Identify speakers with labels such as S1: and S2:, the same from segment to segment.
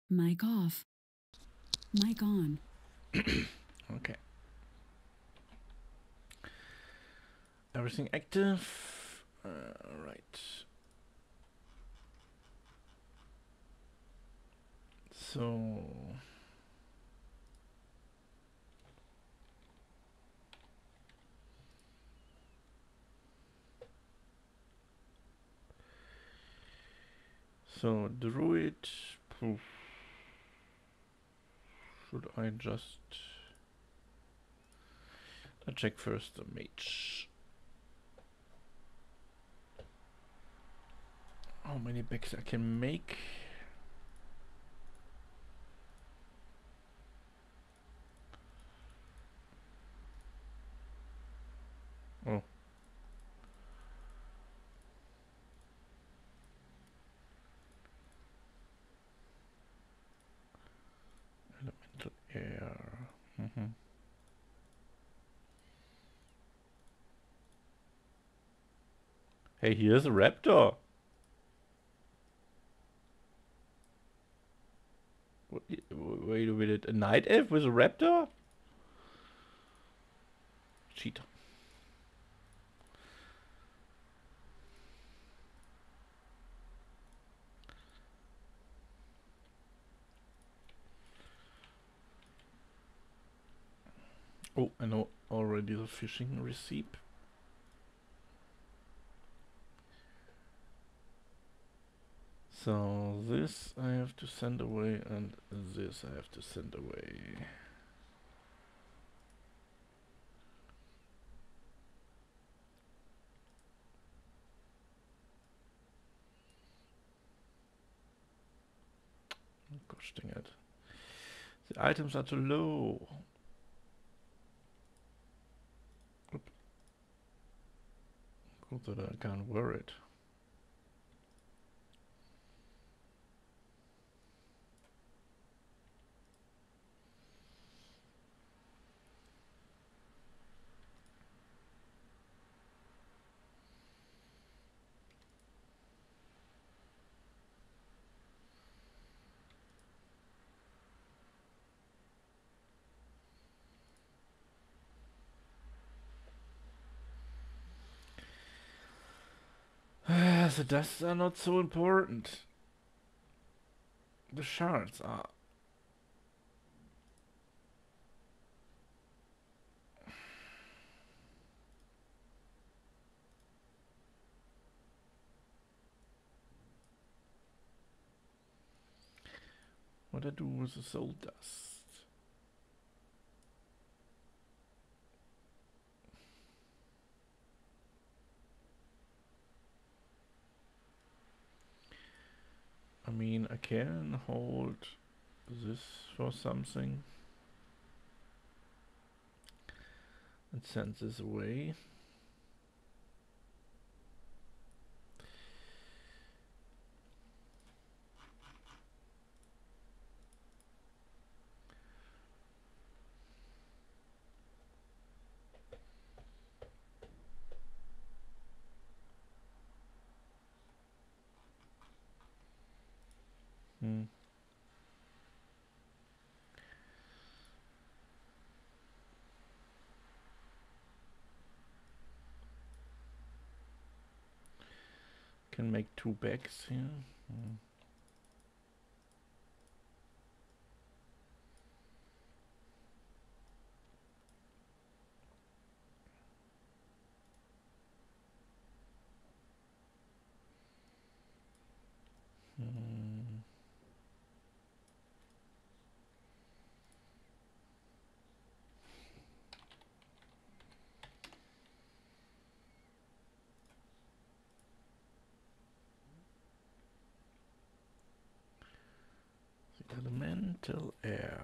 S1: Mic off. Mic on.
S2: Okay. Everything active. Right. So druid. Poof. Should I just check first the mage? How many bags I can make? Oh. Elemental air. Hey, here's a raptor. Wait a minute, a night elf with a raptor? Cheater. Oh, I know already the fishing receipt. So this I have to send away and this I have to send away. Gosh dang it. The items are too low. Oop. Good that I can't wear it. The dusts are not so important. The shards are. What I do with the soul dust? I mean, I can hold this for something and send this away. Can make 2 bags here. The elemental air.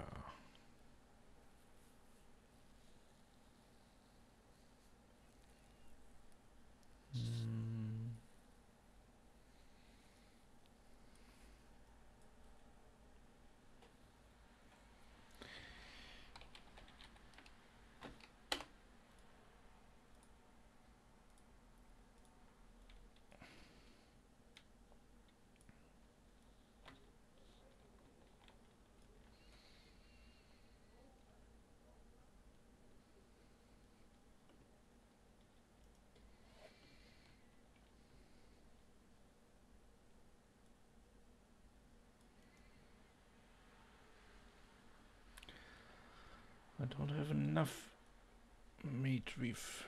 S2: don't have enough meat reef.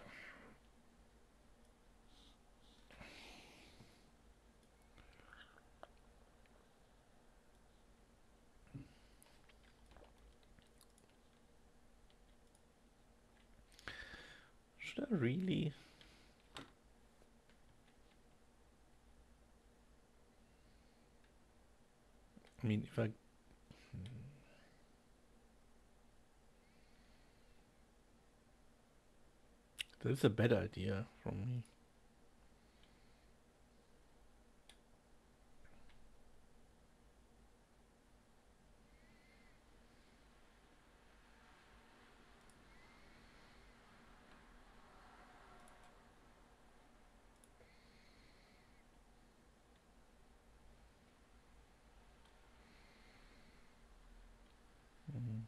S2: Should I really? I mean, if I... That's a bad idea from me. Mm.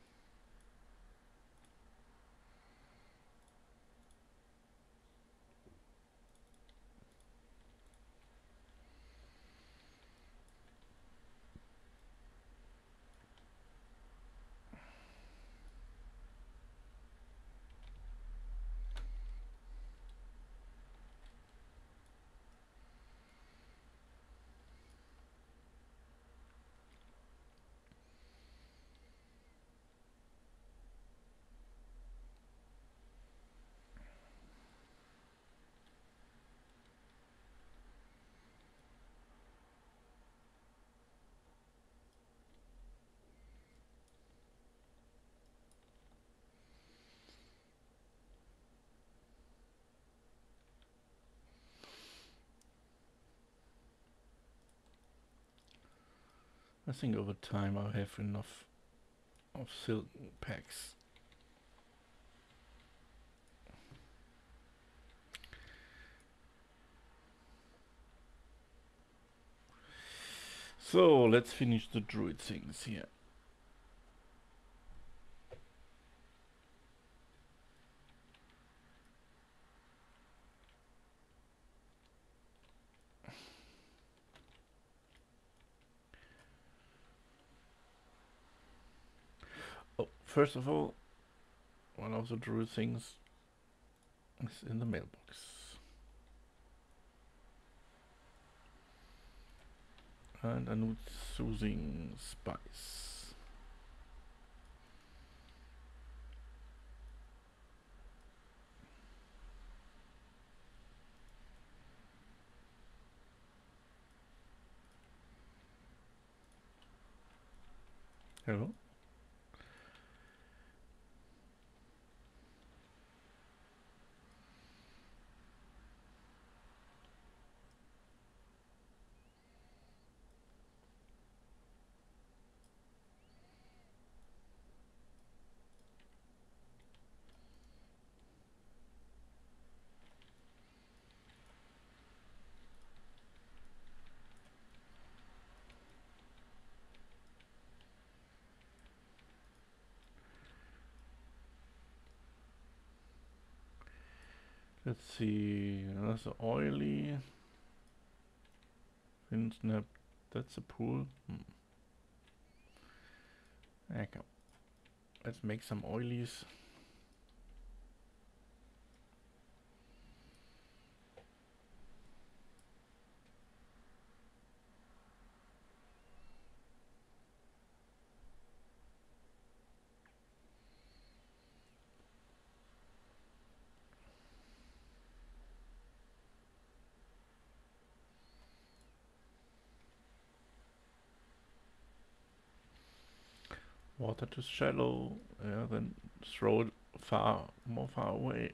S2: I think over time I'll have enough of silk packs. So let's finish the druid things here. Oh, first of all, one of the druid things is in the mailbox. And a new soothing spice. Hello? Let's see, that's oily. Fin snap, that's a pool. Okay. Let's make some oilies. Water too shallow, yeah, then throw it more far away.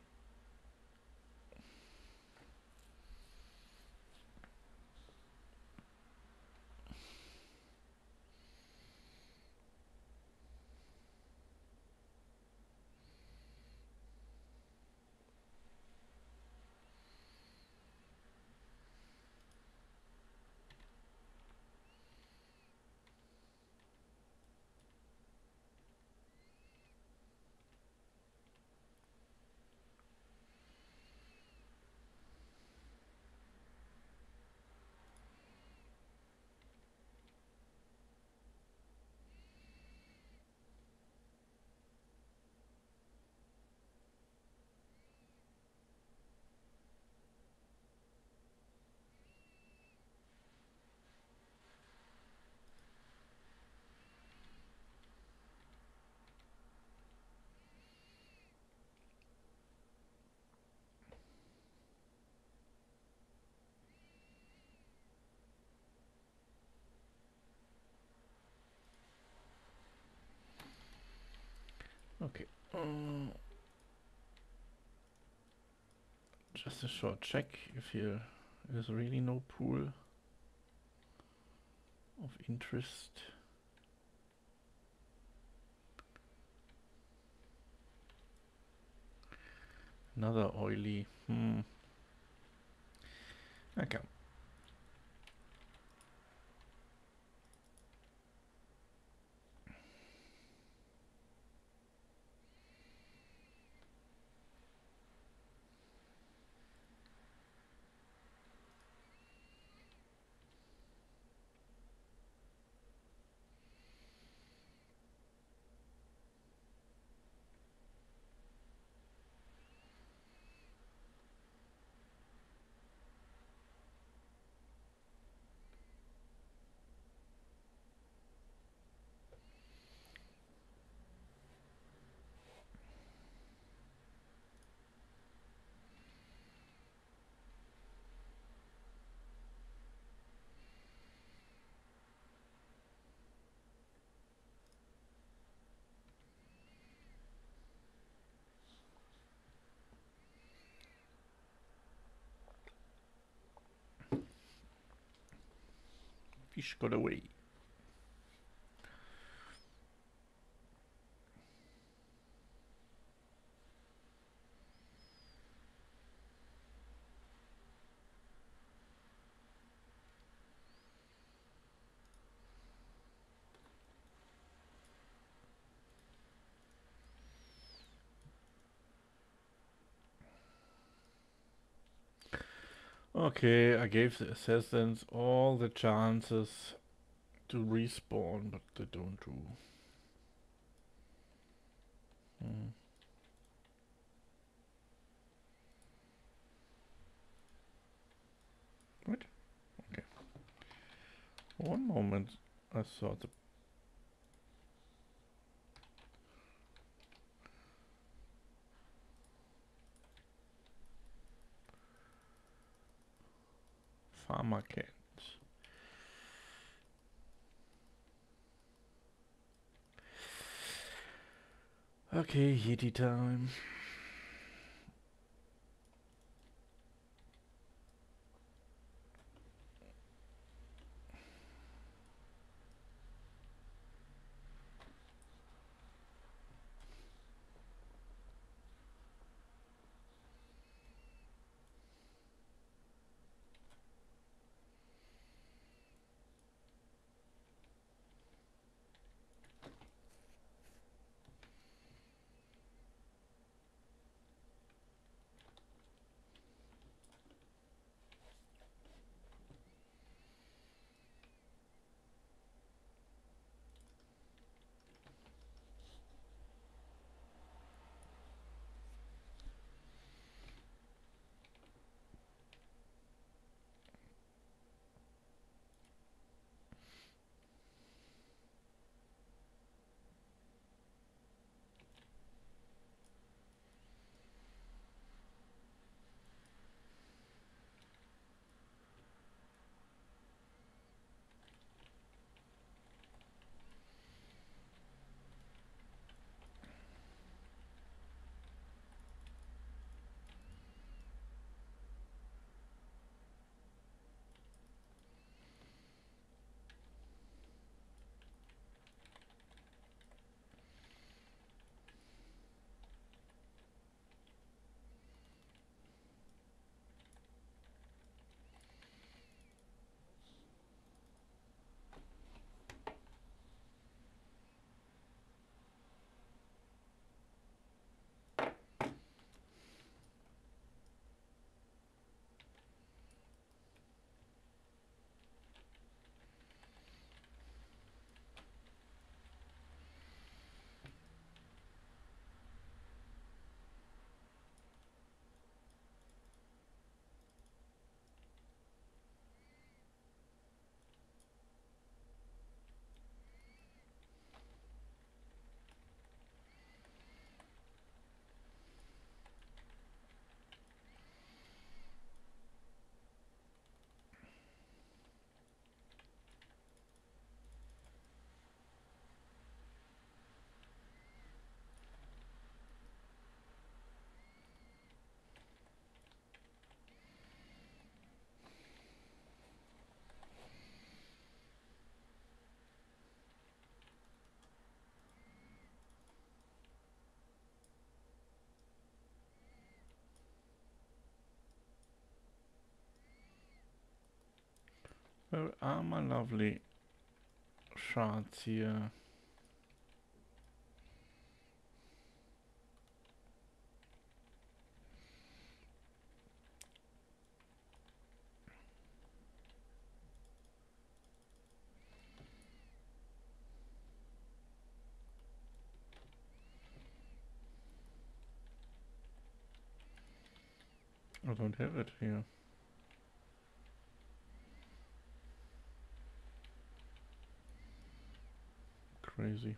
S2: Okay. Just a short check if here is really no pool of interest. Another oily. Okay. Fish got away. Okay, I gave the assassins all the chances to respawn, but they don't do. What? Okay. One moment, I saw the farmer cat. Okay, Yeti time. Where are my lovely shards here? I don't have it here. Crazy.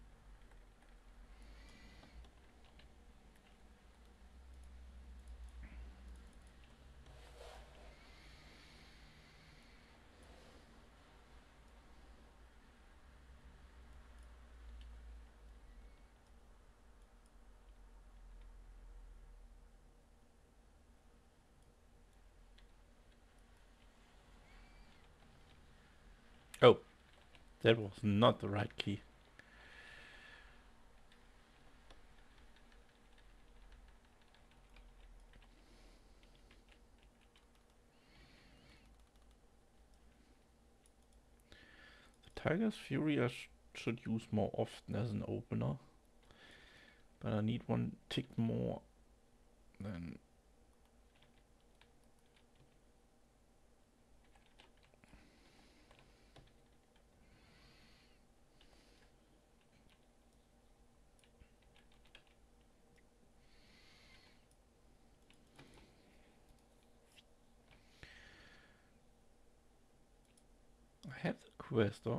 S2: Oh, that was not the right key. The Tiger's Fury I should use more often as an opener. But I need one tick more than... I have the quest though.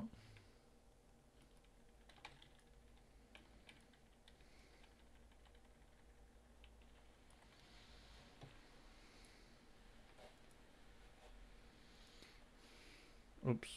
S2: Oops.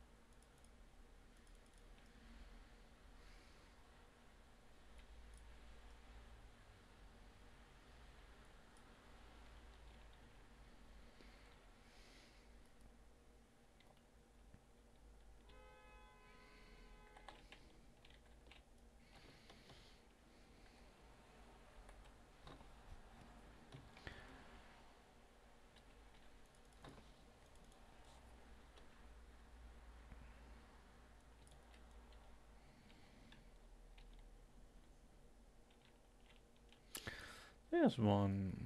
S2: There's one.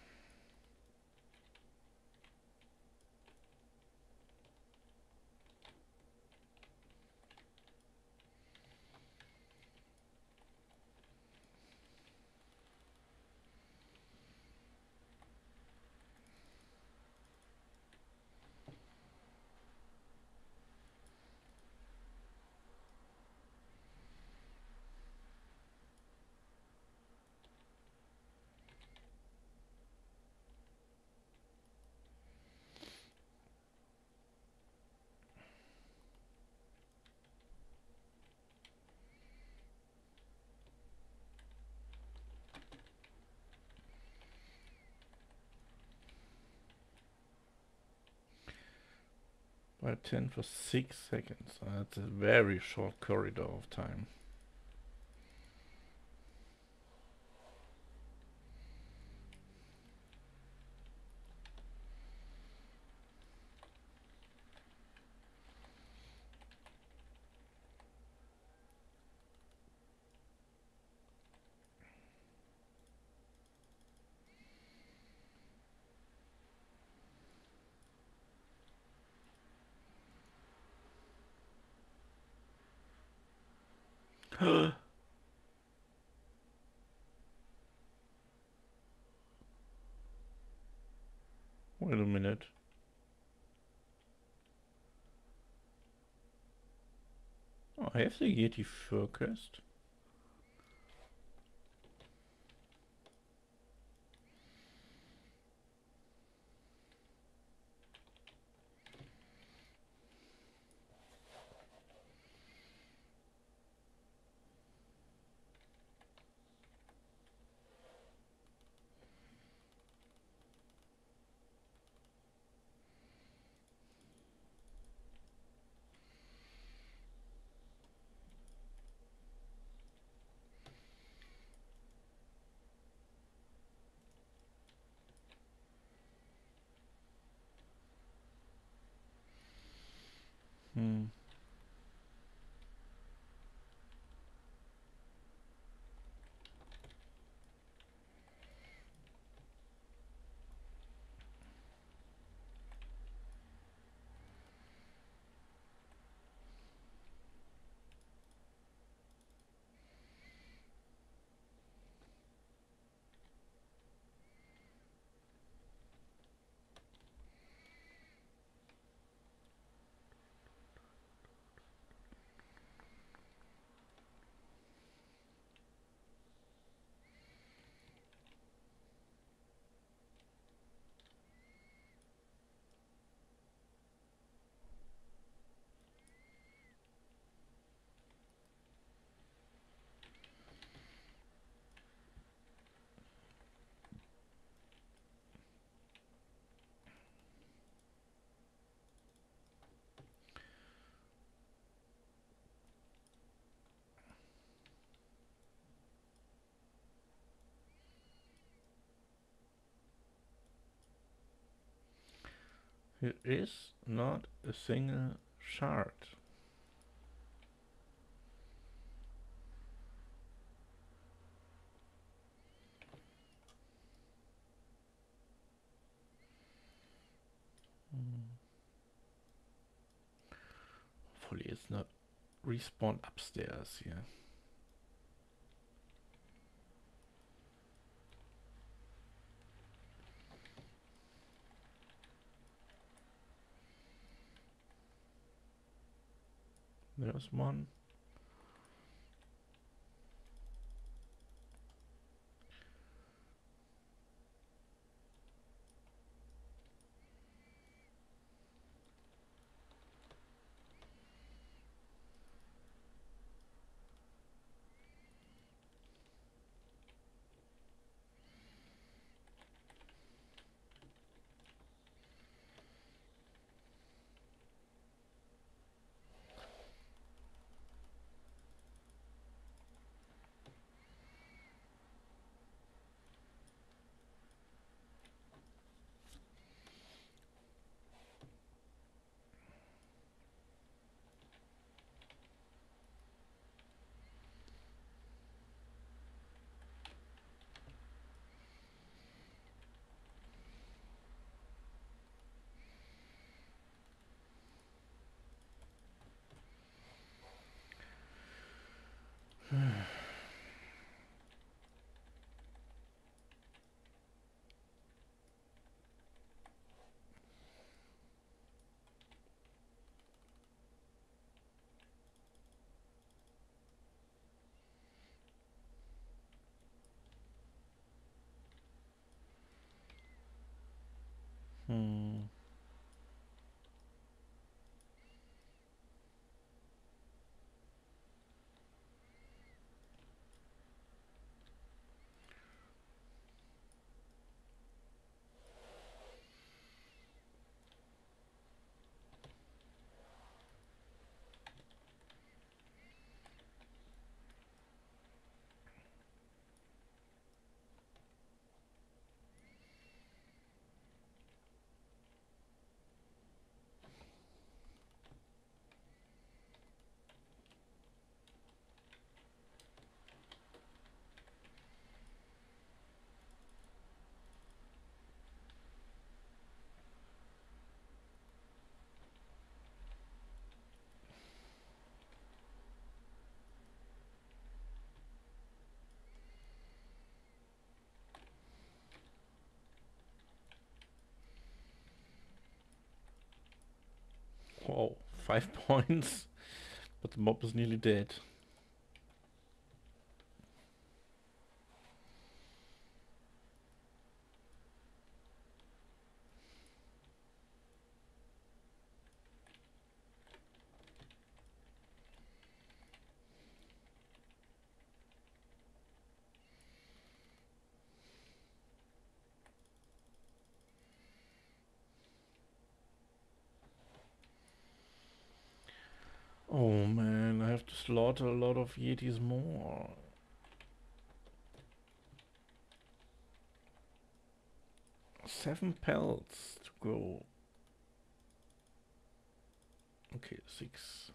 S2: By 10 for 6 seconds. That's a very short corridor of time. Wait a minute. Oh, I have the Yeti fur quest. Hmm. Here is not a single shard. Hopefully it's not respawned upstairs here. There's one. Hmm. Whoa, 5 points. But the mob is nearly dead. Oh man, I have to slaughter a lot of Yetis more. 7 pelts to go. Okay, 6.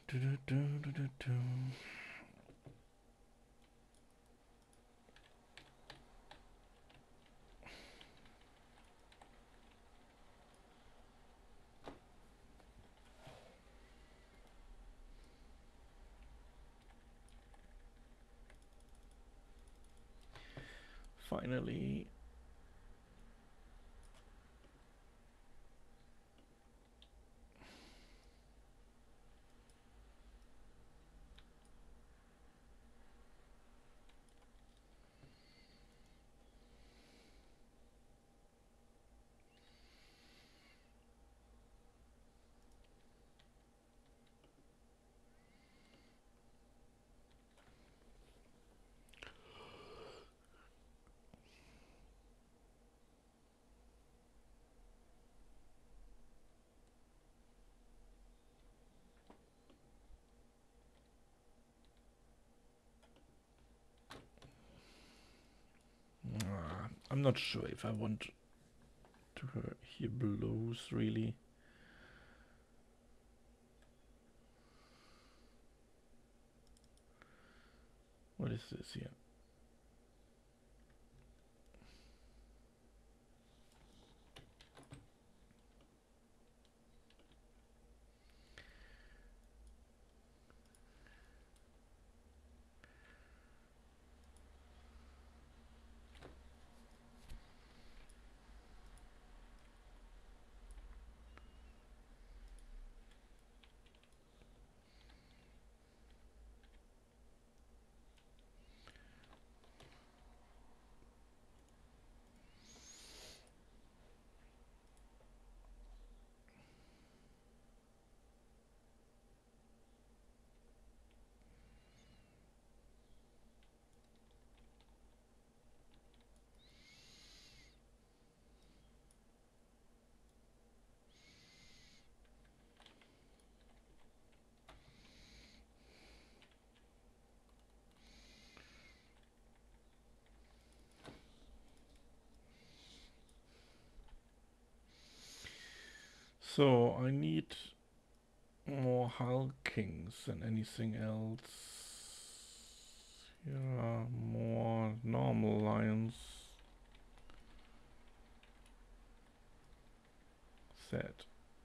S2: Finally. I'm not sure if I want to hear blows really. What is this here? So I need more hulkings than anything else. Here are more normal lions. Set.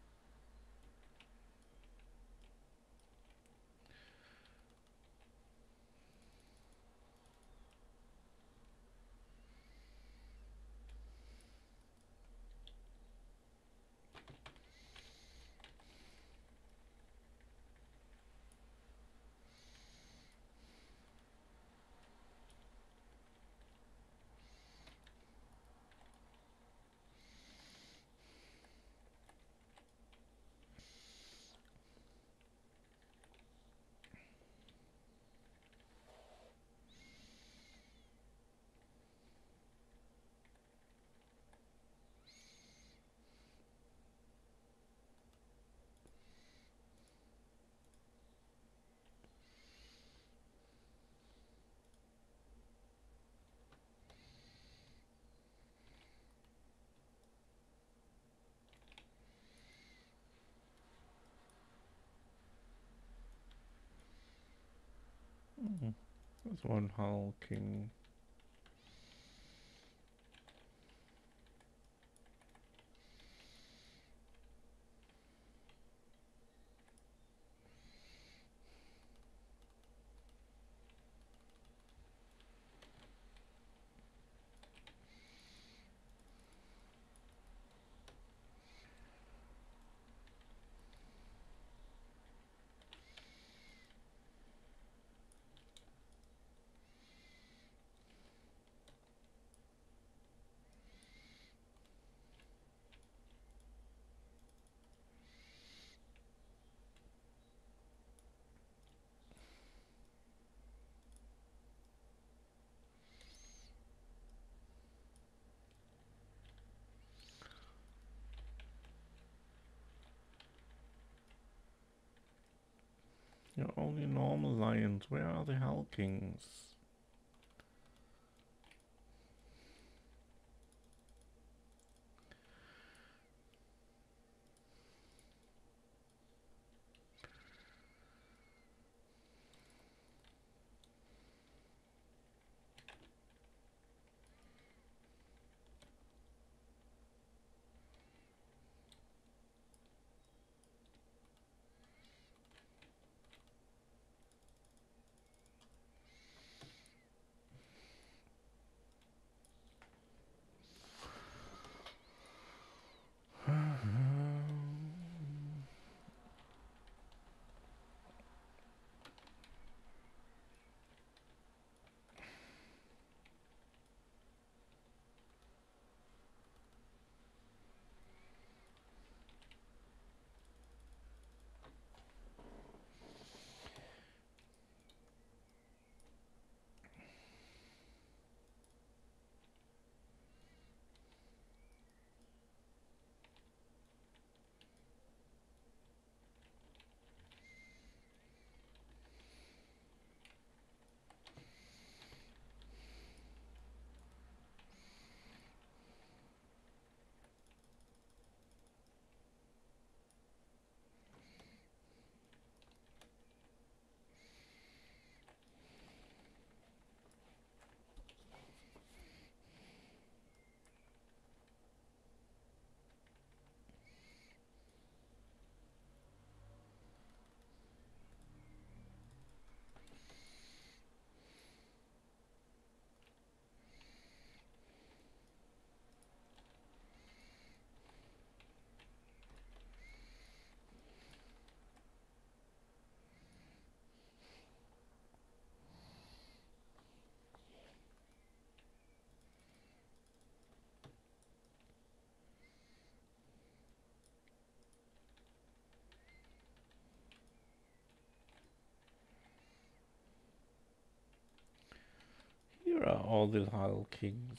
S2: There's one hulking. You're only normal lions. Where are the hulkings? Here are all the Hull Kings.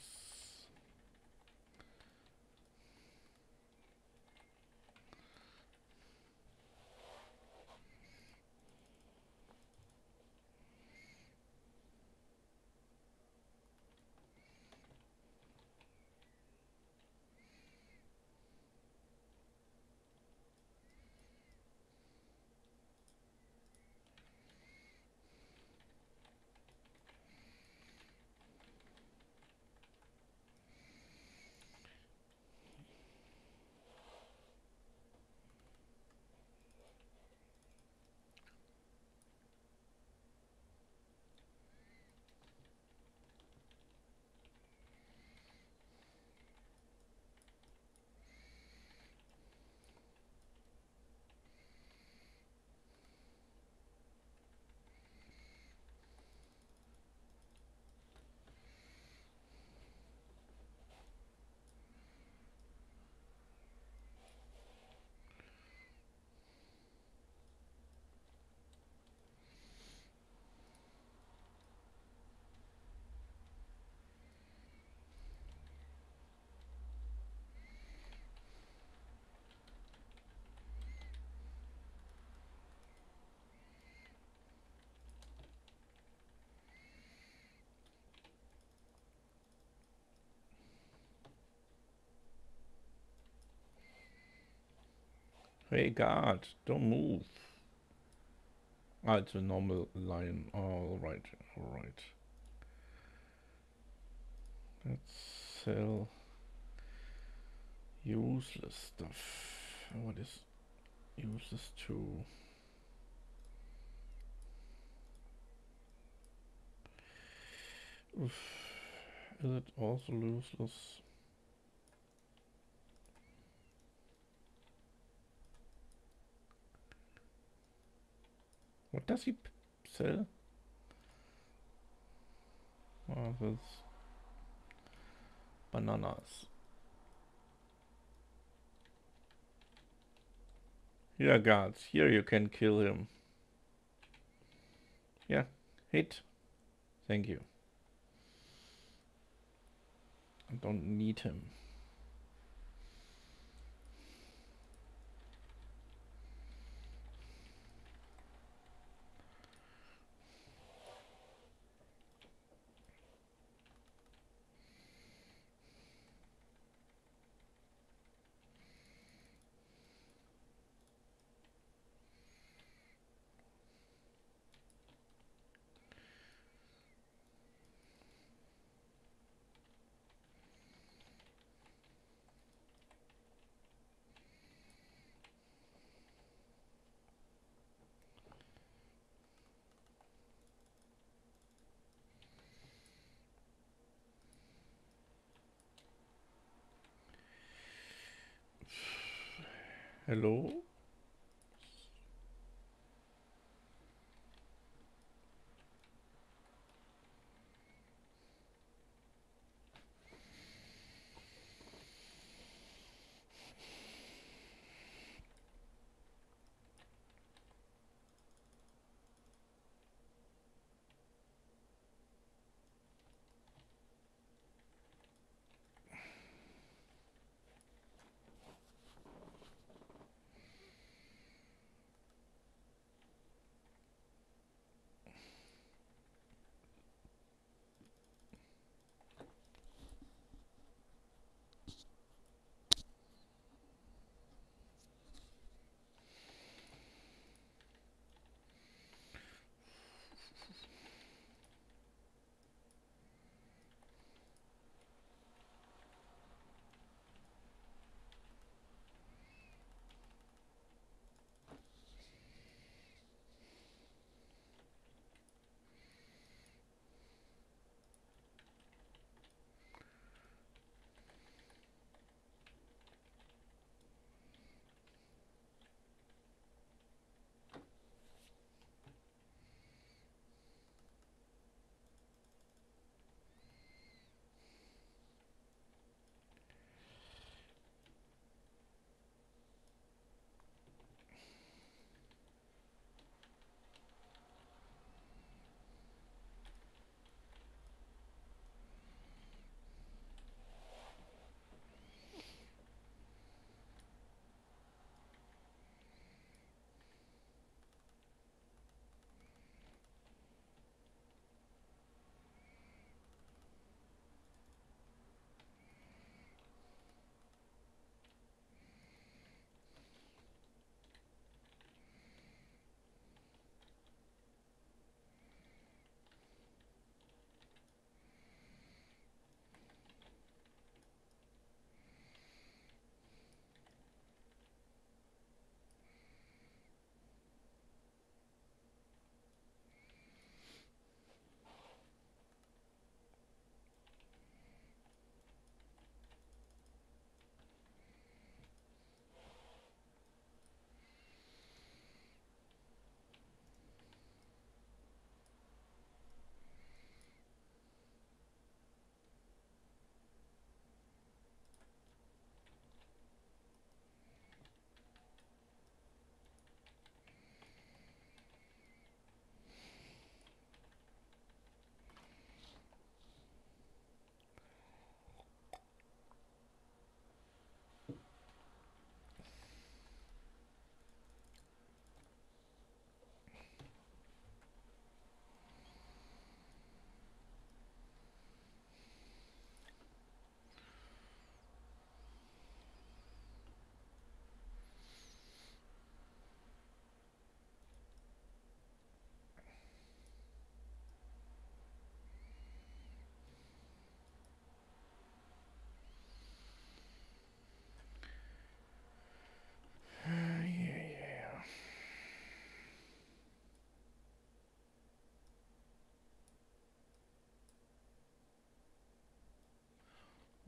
S2: Hey guard, don't move. Ah, it's a normal lion. Alright, alright. Let's sell useless stuff. What is useless too? Oof. Is it also useless? What does he sell? Oh, that's bananas. Here, guards. Here you can kill him. Yeah, hit. Thank you. I don't need him. Hello?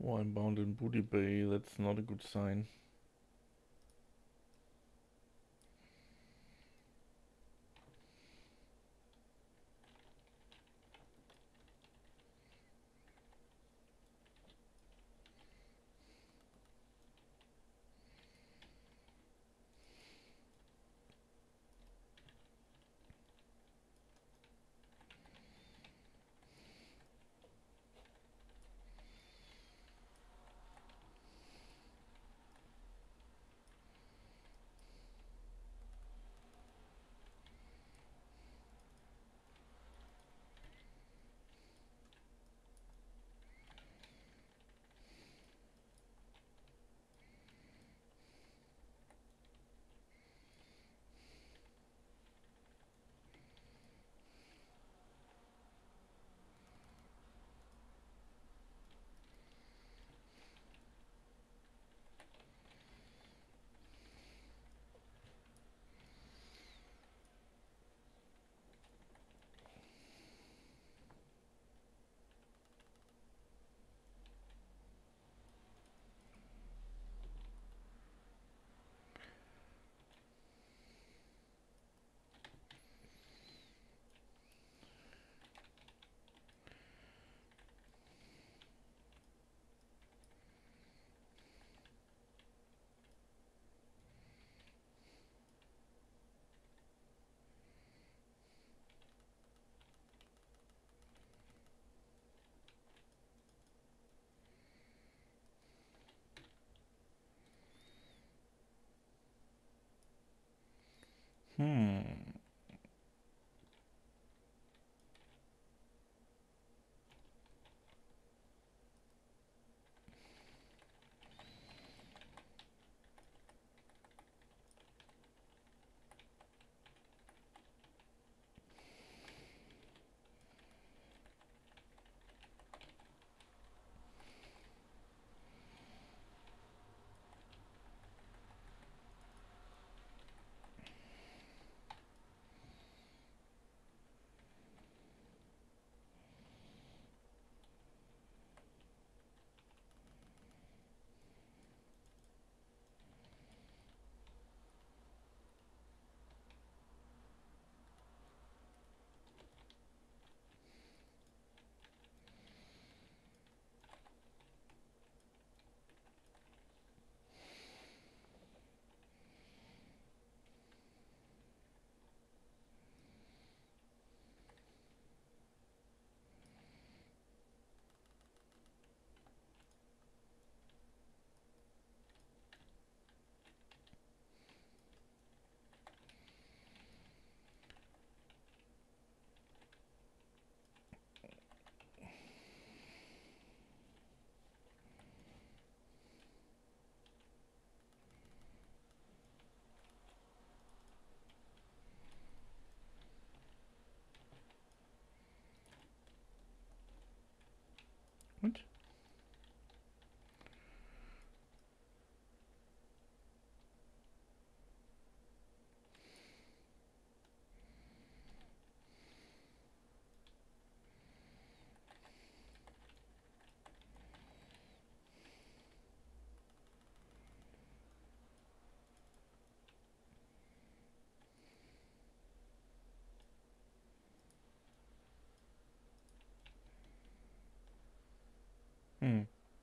S2: Oh, I'm bound in Booty Bay. That's not a good sign. Hmm. What? Hmm.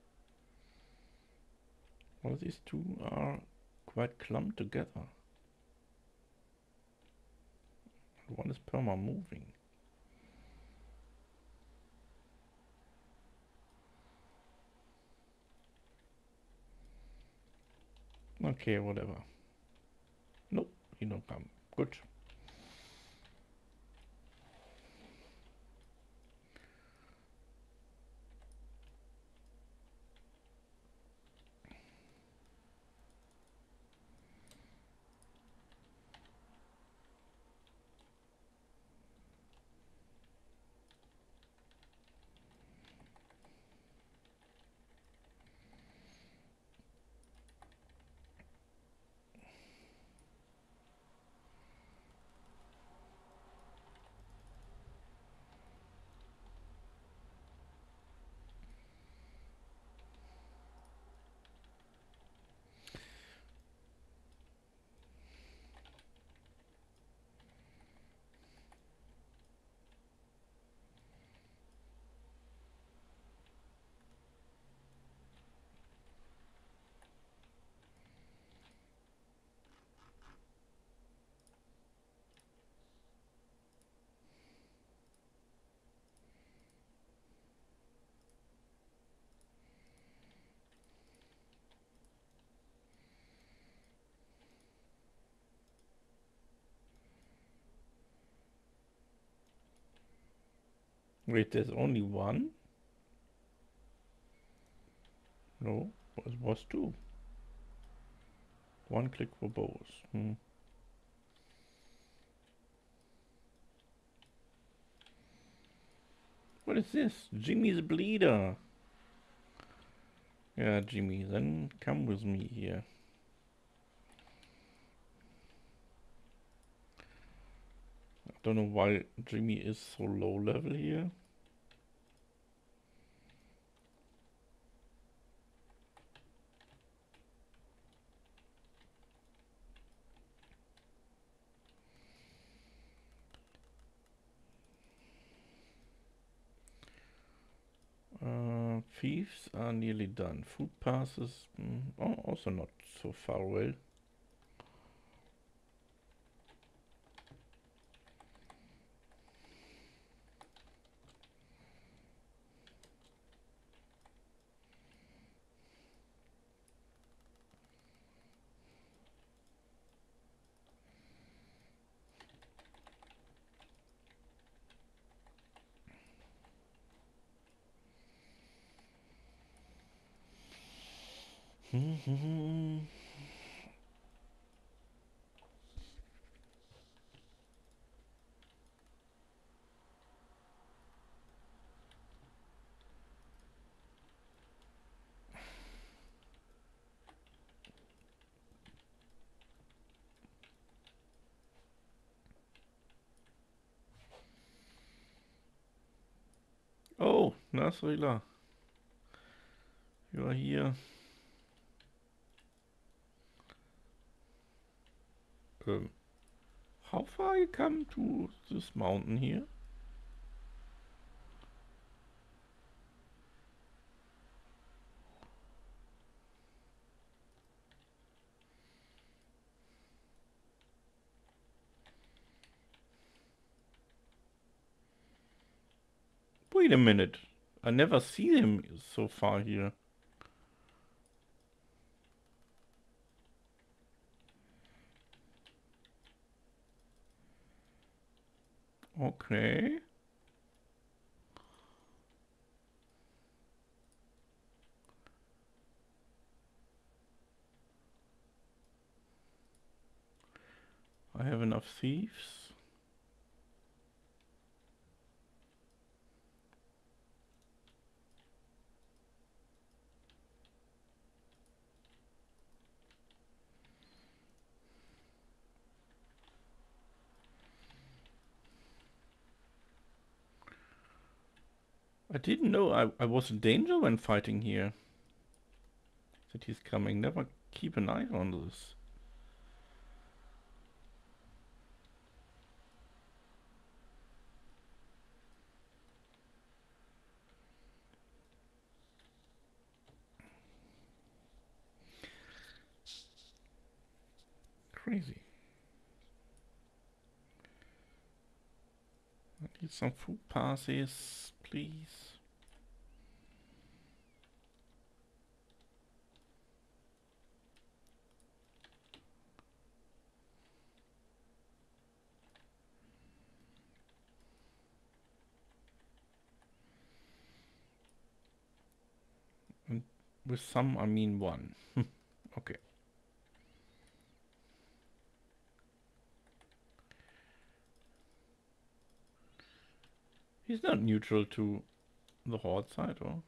S2: Well, these two are quite clumped together. One is perma moving. Okay, whatever. Nope, you don't come. Good. Wait, there's only one? No, it was two. One click for both. What is this? Jimmy's Bleeder. Yeah, Jimmy, then come with me here. I don't know why Jimmy is so low level here. Thieves are nearly done. Food passes, also not so far away. Oh, Nasrila, you are here. How far you come to this mountain here? Wait a minute. I never see him so far here. Okay. I have enough thieves. I didn't know I was in danger when fighting here. That he's coming. Never keep an eye on this. Crazy. I need some food passes, please. And with some, I mean one. Okay. He's not neutral to the Horde side, or?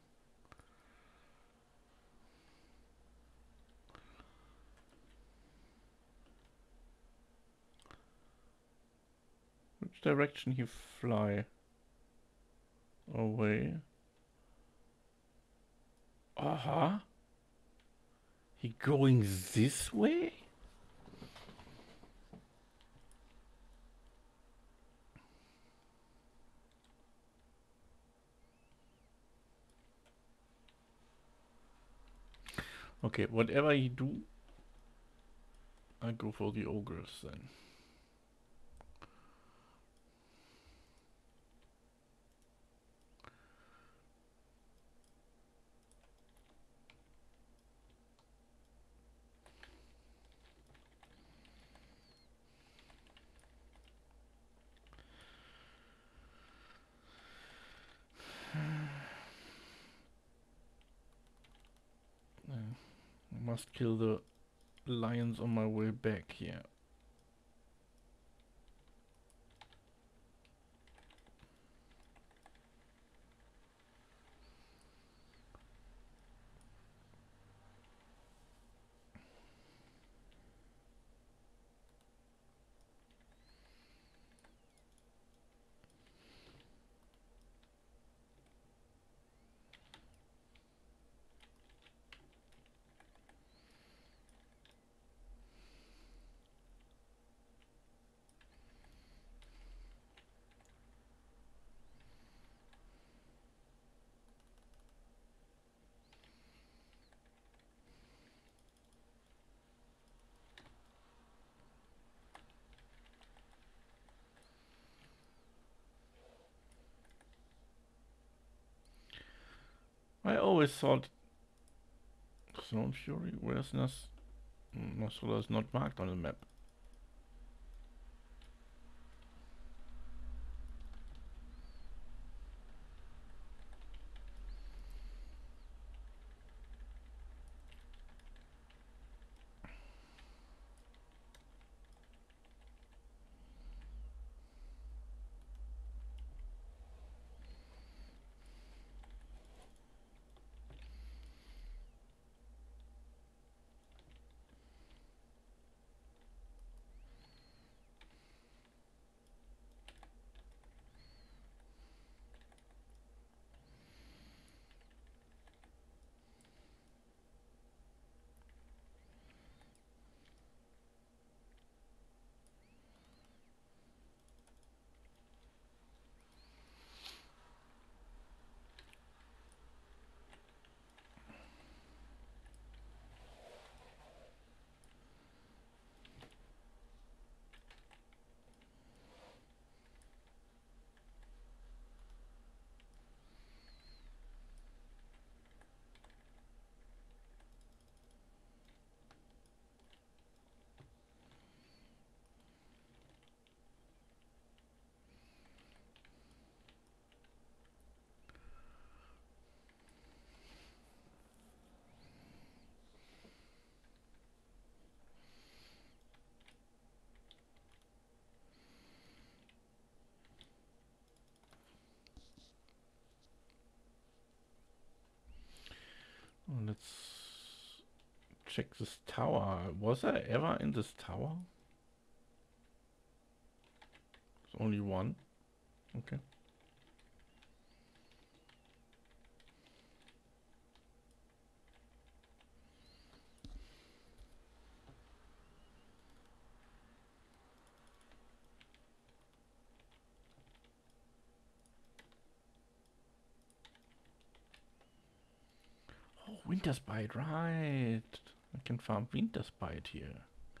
S2: Which direction he fly? Away. Aha. He going this way? Okay, whatever he do, I go for the ogres then. must kill the lions on my way back here. I always thought Stone Fury, where's Nasrullah is not marked on the map. Let's check this tower. Was I ever in this tower? There's only one. Okay. Oh, Winterspite, right. I can farm Winterspite here.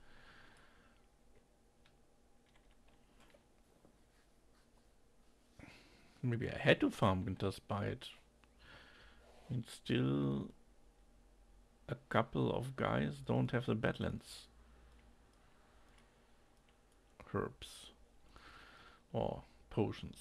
S2: Maybe I had to farm Winterspite. And still a couple of guys don't have the Badlands herbs or potions.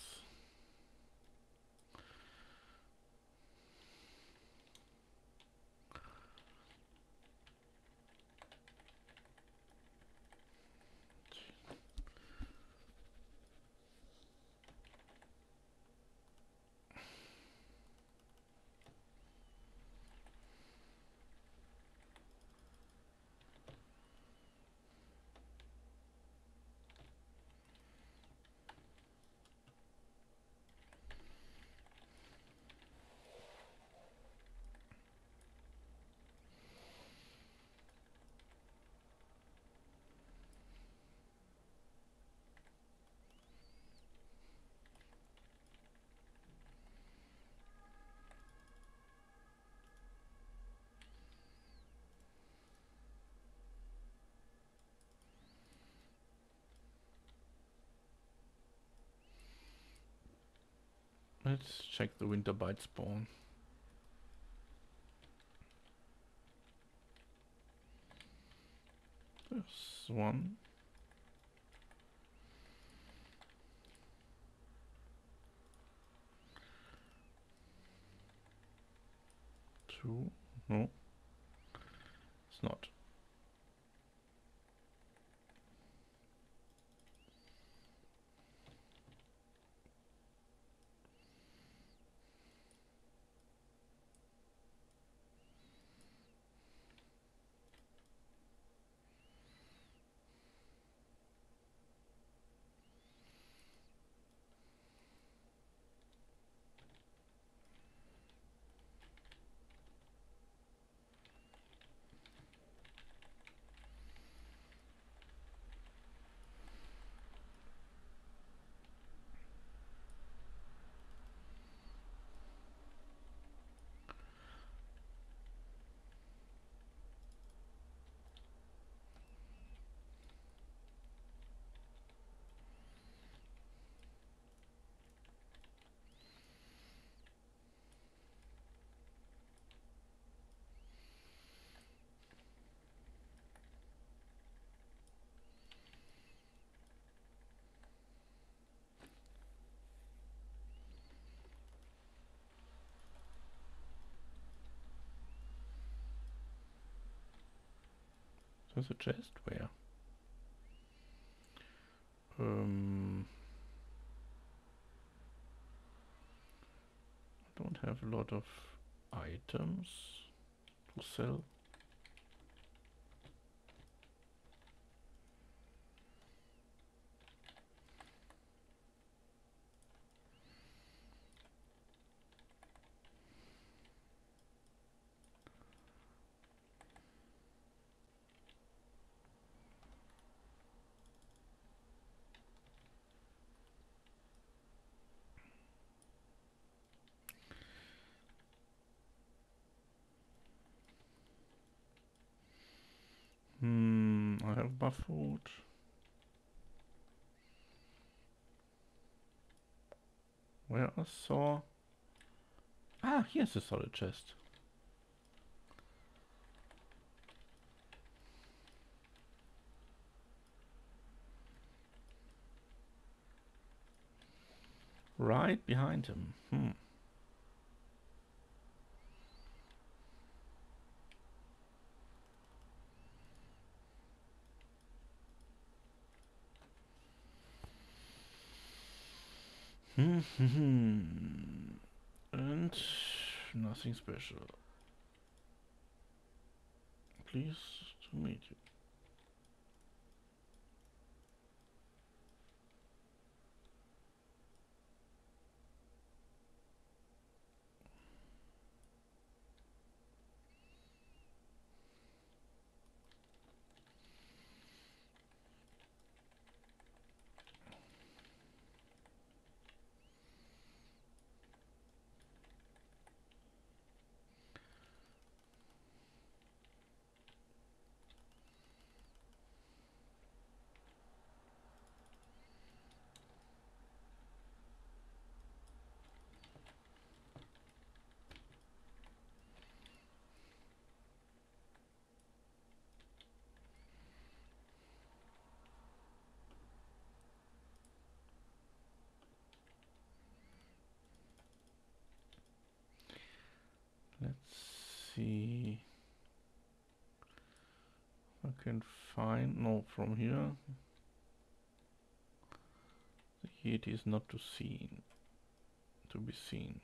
S2: Let's check the Winterbite spawn. There's one. Two. No. It's not. There's a chest? Where? I don't have a lot of items to sell. I have buff food. Where I saw... Ah, here's a solid chest. Right behind him. And nothing special. Pleased to meet you. Let's see. I can find... No, from here. The Yeti is not to be seen.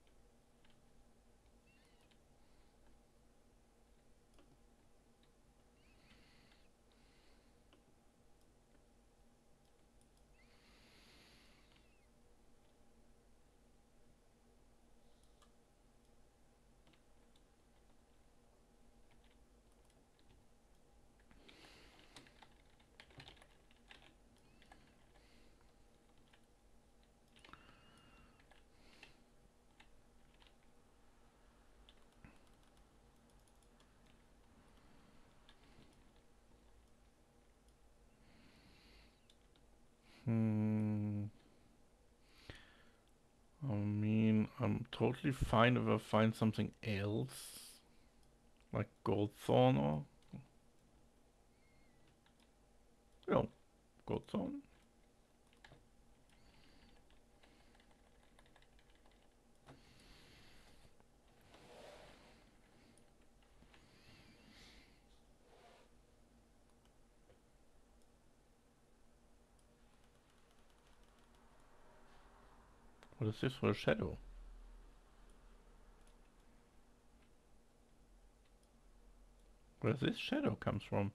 S2: I mean, I'm totally fine if I find something else, like Goldthorn or... Yeah, Goldthorn. What is this for a shadow? Where this shadow comes from?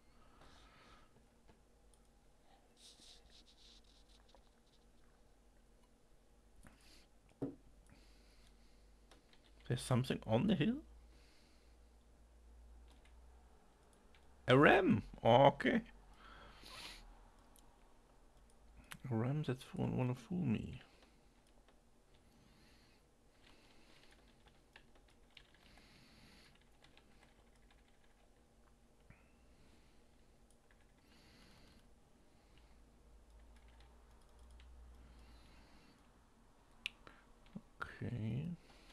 S2: There's something on the hill? A ram! Oh, okay. A ram that's wanna fool me. Okay.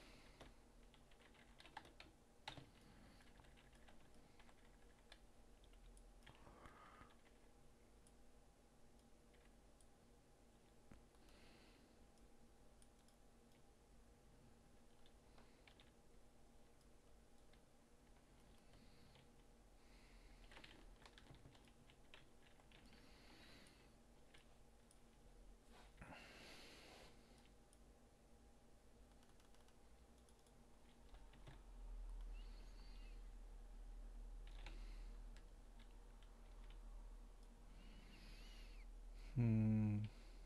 S2: Hmm.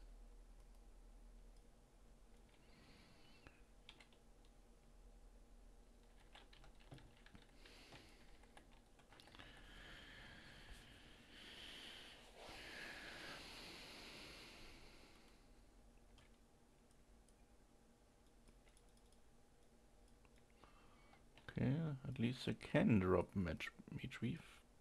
S2: Okay, at least I can drop match reef.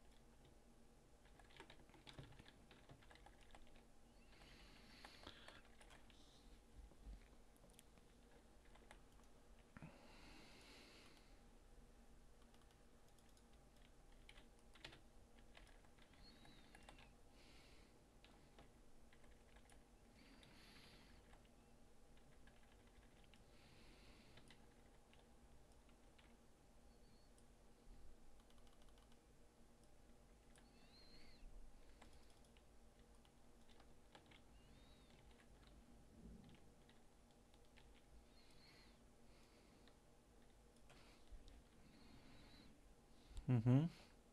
S2: Mm-hmm.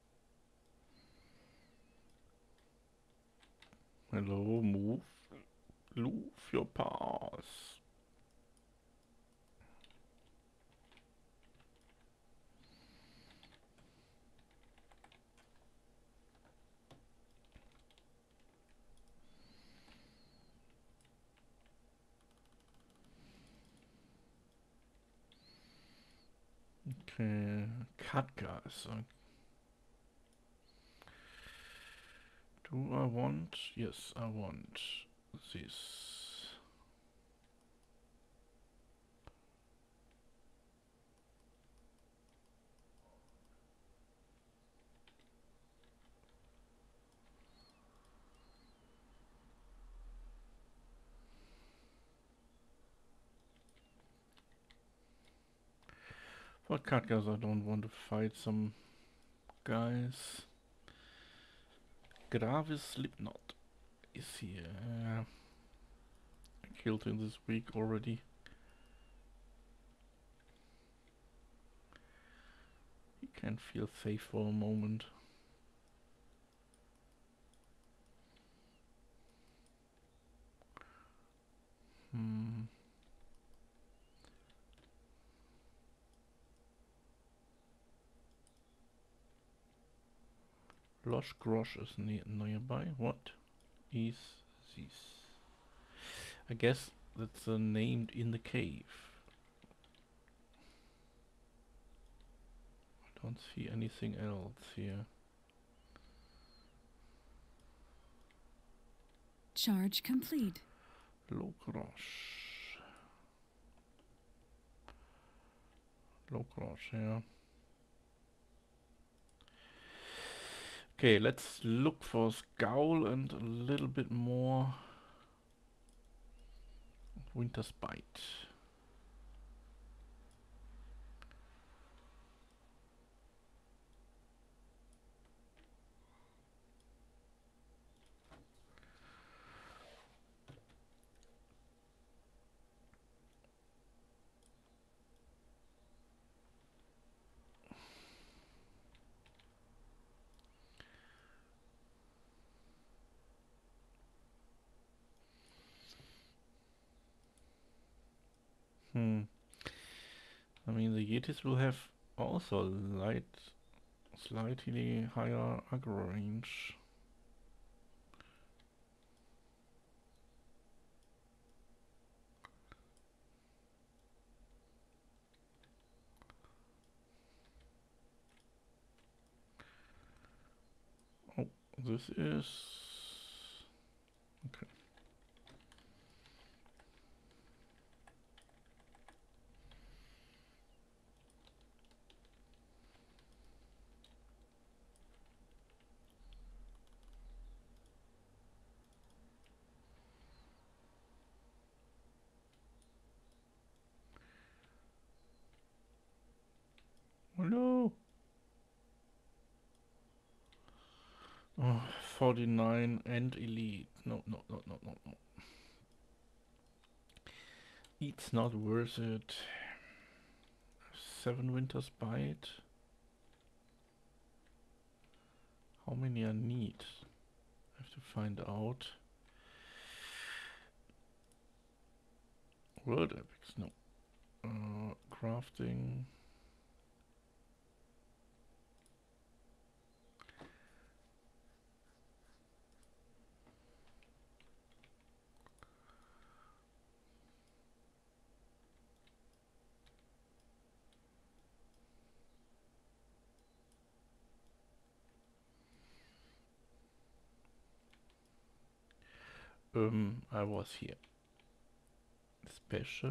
S2: Hello, move your paws. Okay, cut guys. Do I want? Yes, I want this. For cut guys, I don't want to fight some guys. Gravis Slipknot is here. I killed him this week already. He can feel safe for a moment. Hmm. Lush Grosh is nearby. What is this? I guess that's named in the cave. I don't see anything else here.
S1: Charge complete.
S2: Low Grosh. Low Grosh, yeah. Okay, let's look for Scowl and a little bit more Winter's Bite. Hmm. I mean, the Yetis will have also slightly higher aggro range. Oh, this is okay. Oh no! Oh, 49 and elite. No, no, no, no, no, no. It's not worth it. 7 Winter's Bite. How many I need? I have to find out. World epics, no. Crafting. I was here. Special.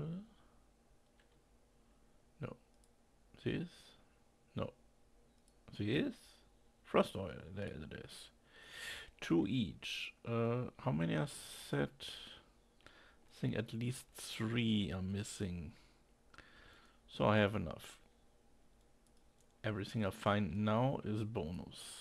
S2: No. This. No. This. Frost oil. There it is. 2 each. How many are set? I think at least 3 are missing. So I have enough. Everything I find now is bonus.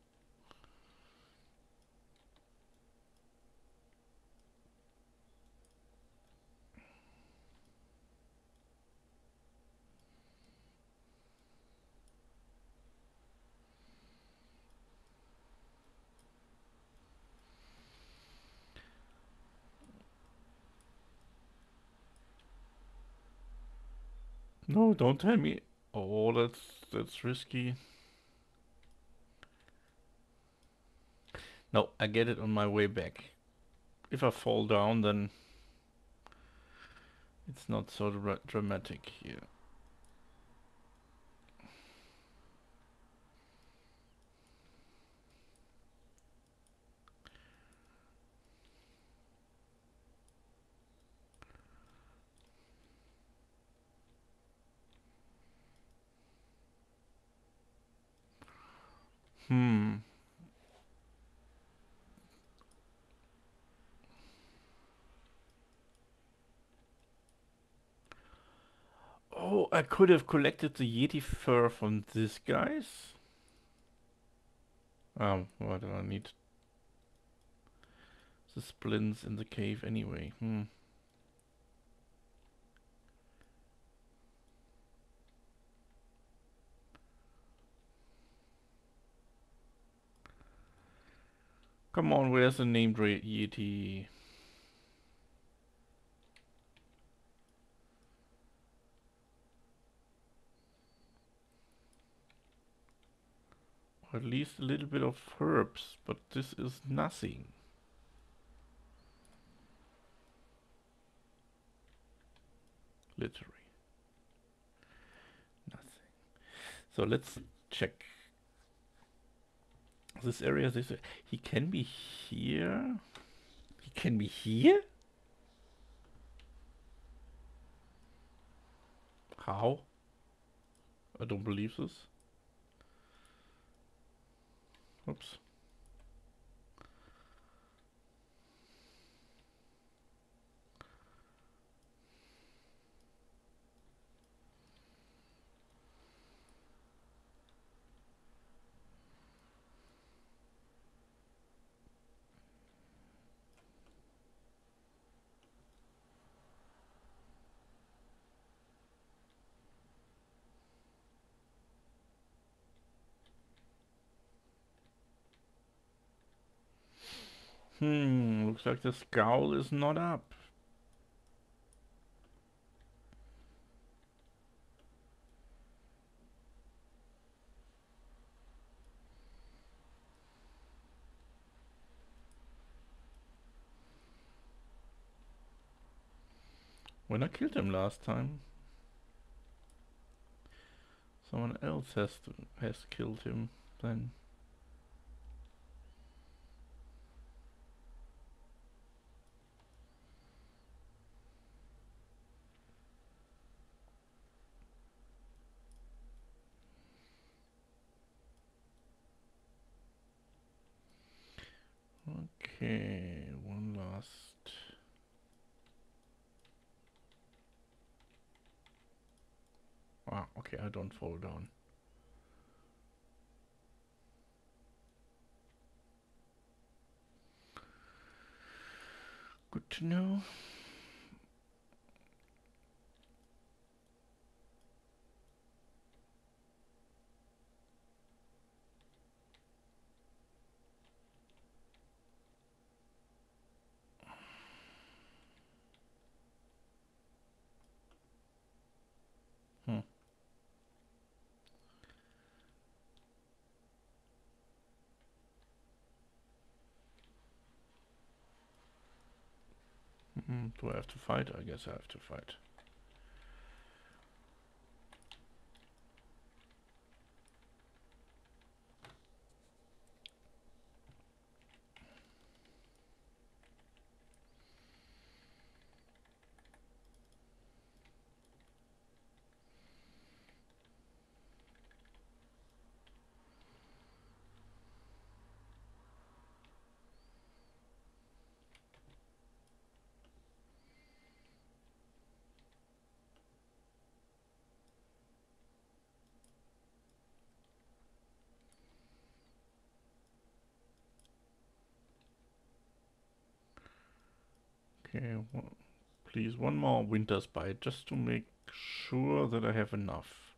S2: No, don't tell me. Oh, that's risky. No, I get it on my way back. If I fall down, then it's not so dramatic here. Hmm. Oh, I could have collected the Yeti fur from these guys. What do I need? The splints in the cave anyway. Come on, where's the named Yeti? Or at least a little bit of herbs, but this is nothing. Literally. Nothing. So let's check. This area, he can be here. He can be here? How? I don't believe this. Oops. Looks like the scowl is not up. When I killed him last time, someone else has killed him then. Okay, one last. Ah, okay, I don't fall down. Good to know. Hmm. Do I have to fight? I guess I have to fight. Okay, please one more Winter's Bite just to make sure that I have enough.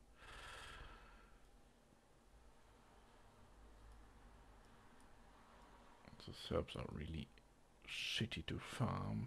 S2: The Serbs are really shitty to farm.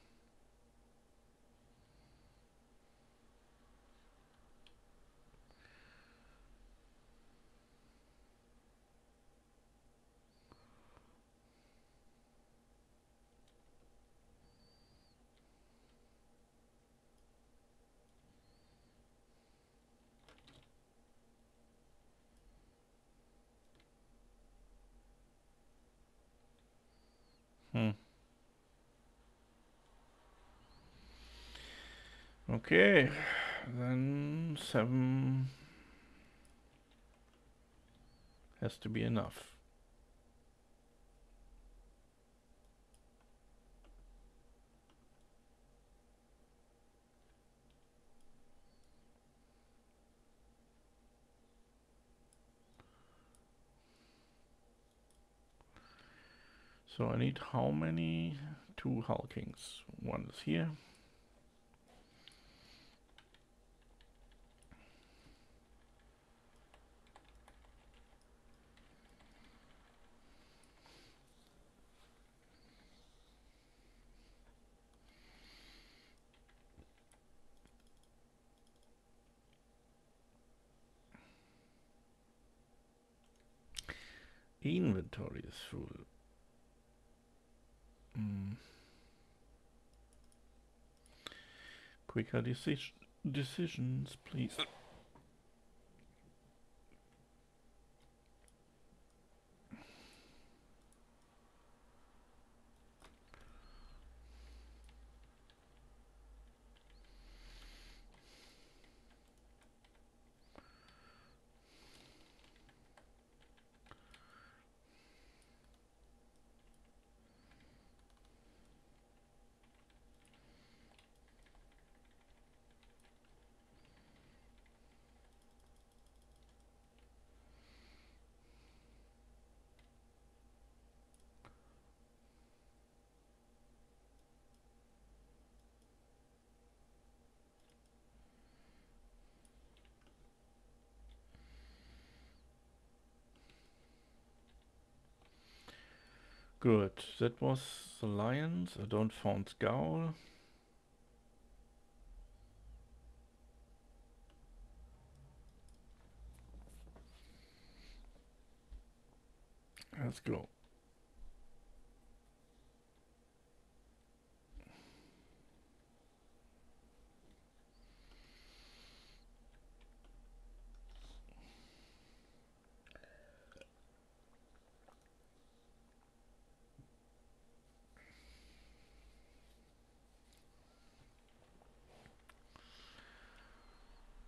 S2: Okay, then 7 has to be enough. So I need how many? 2 Hulkings. One is here. Inventory is full. Quicker decisions, please. Good, that was the Lions. I don't found Scowl. Let's go.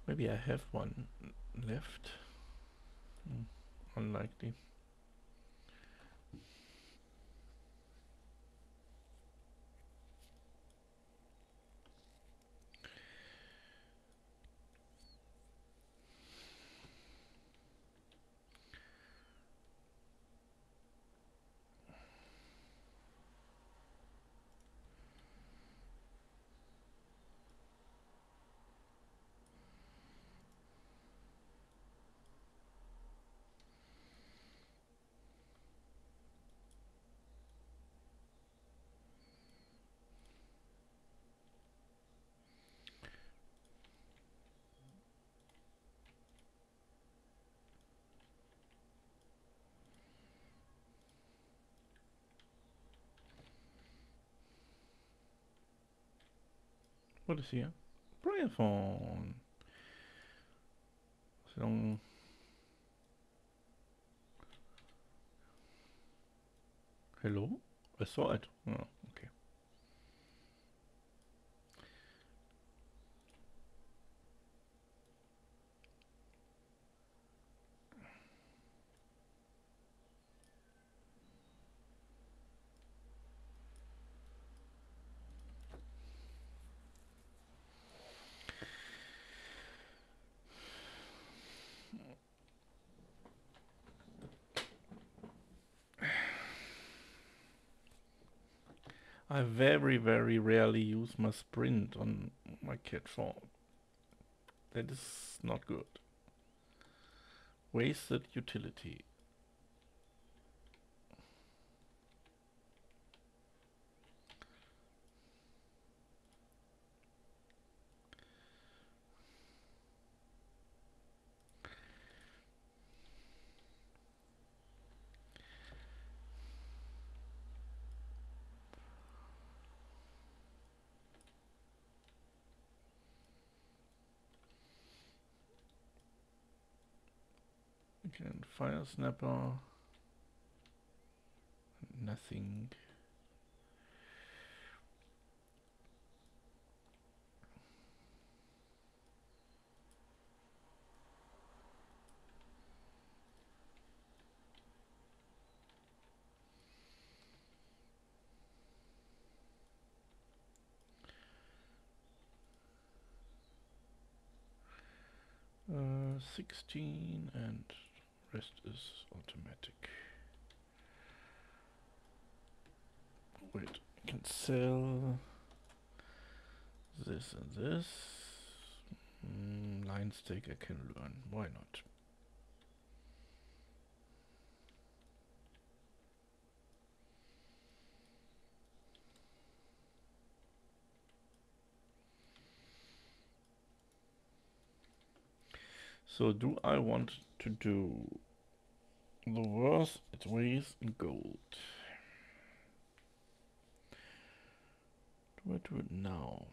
S2: Maybe I have one left. Unlikely. What is here? Prayer phone. So, hello? I saw it. Oh, okay. I very, very rarely use my sprint on my cat phone. That is not good. Wasted utility. Again, fire snapper. Nothing. Uh, 16 and rest is automatic. Wait, I can sell this and this. Line stake I can learn. Why not? So do I want to do the worst it weighs in gold? Do I do it now?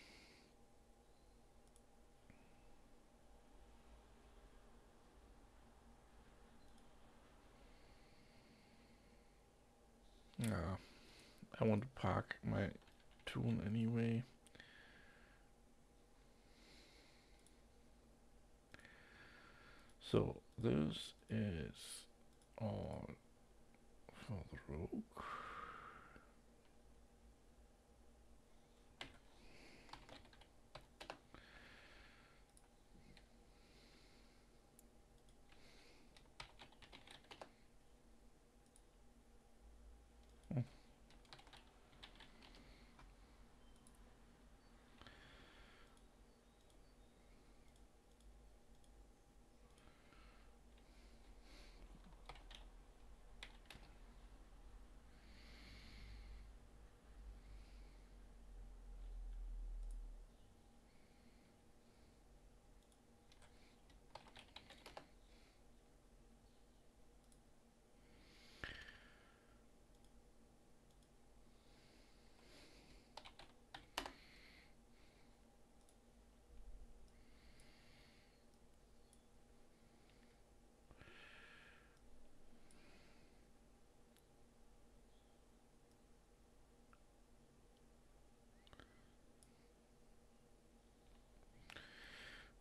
S2: Yeah, I want to park my toon anyway. So this is all for the rogue.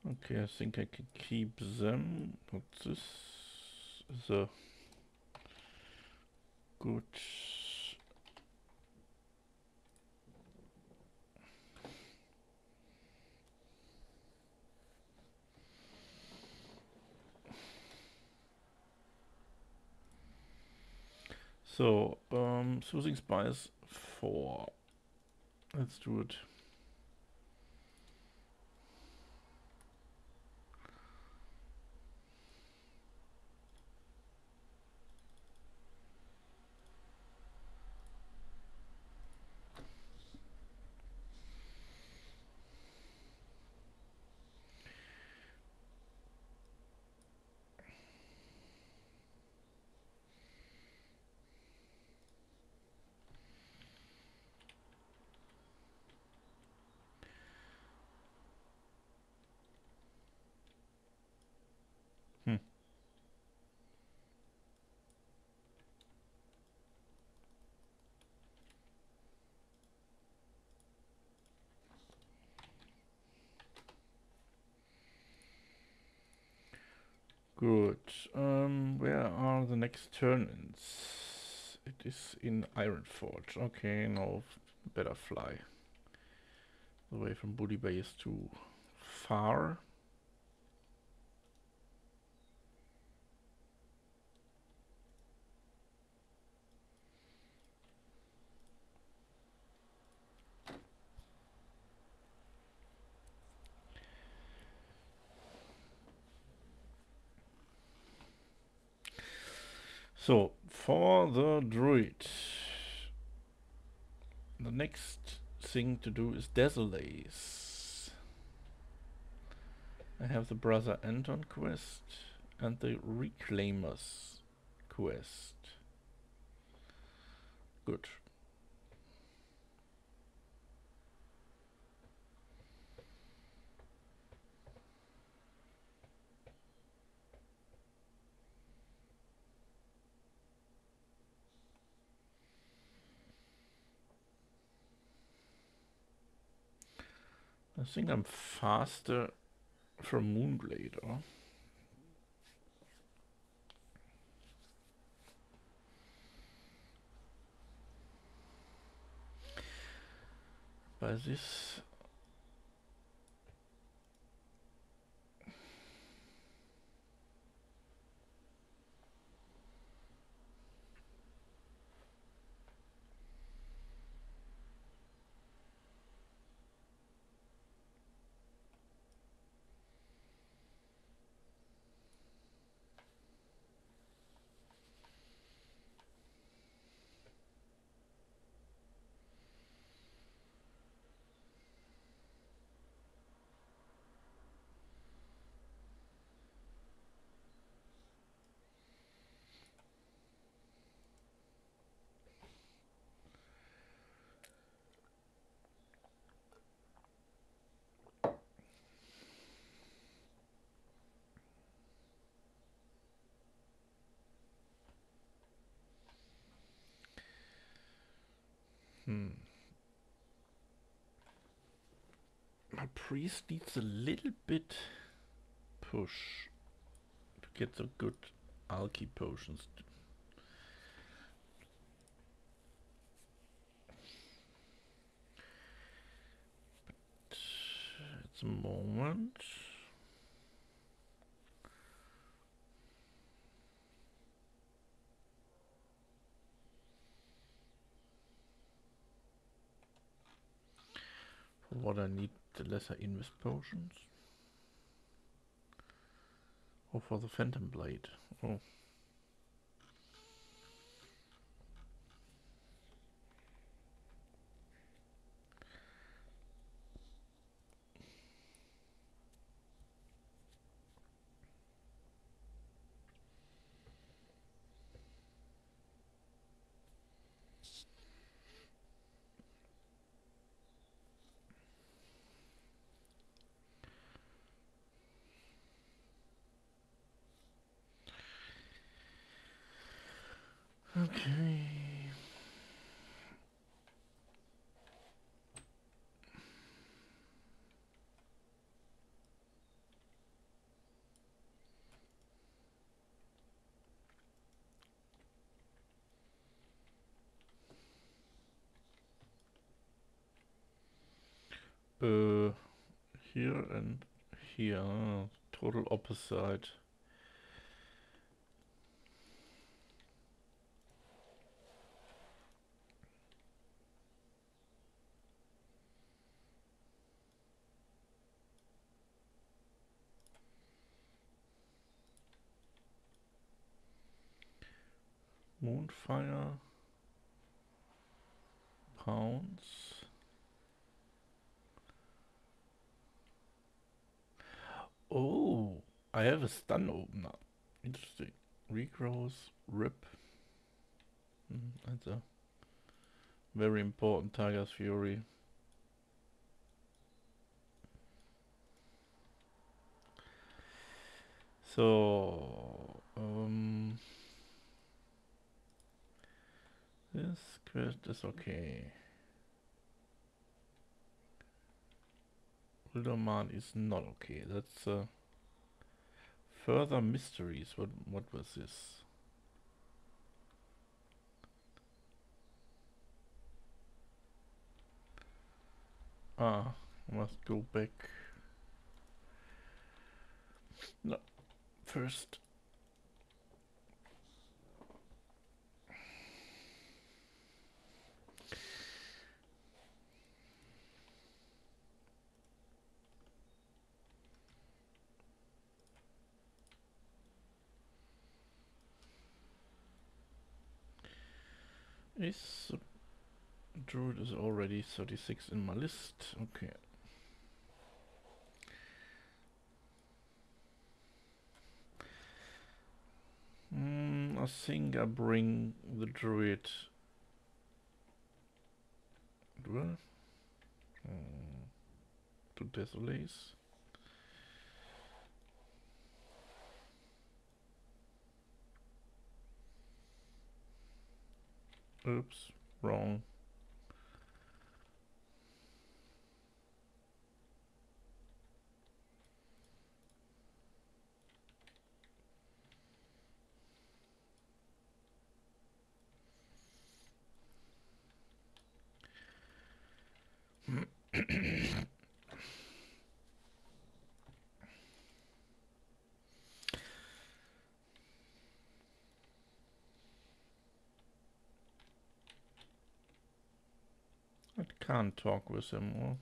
S2: Okay, I think I can keep them. Not this is a good. So, soothing spice 4. Let's do it. Hmm. Good. Where are the next turn-ins? It is in Ironforge. Okay, now better fly away from Bully Base to Far. So, for the druid, the next thing to do is Desolace. I have the Brother Anton quest and the Reclaimers quest. Good. I think I'm faster from Moonblader. By this. My priest needs a little bit push to get the good alky potions. But at the moment, for what I need the lesser invest potions. Or for the Phantom Blade. Oh. Okay. here and here. Total opposite. Moonfire. Pounds. Oh, I have a stun opener. Interesting. Regrows, rip. That's a very important Tiger's Fury. So, this quest is okay. Ulderman is not okay. That's further mysteries. What was this? Ah, I must go back. No, first. Is Druid is already 36 in my list. Okay. I think I bring the Druid. Do I? To Desolace. Oops, wrong. I can't talk with him more.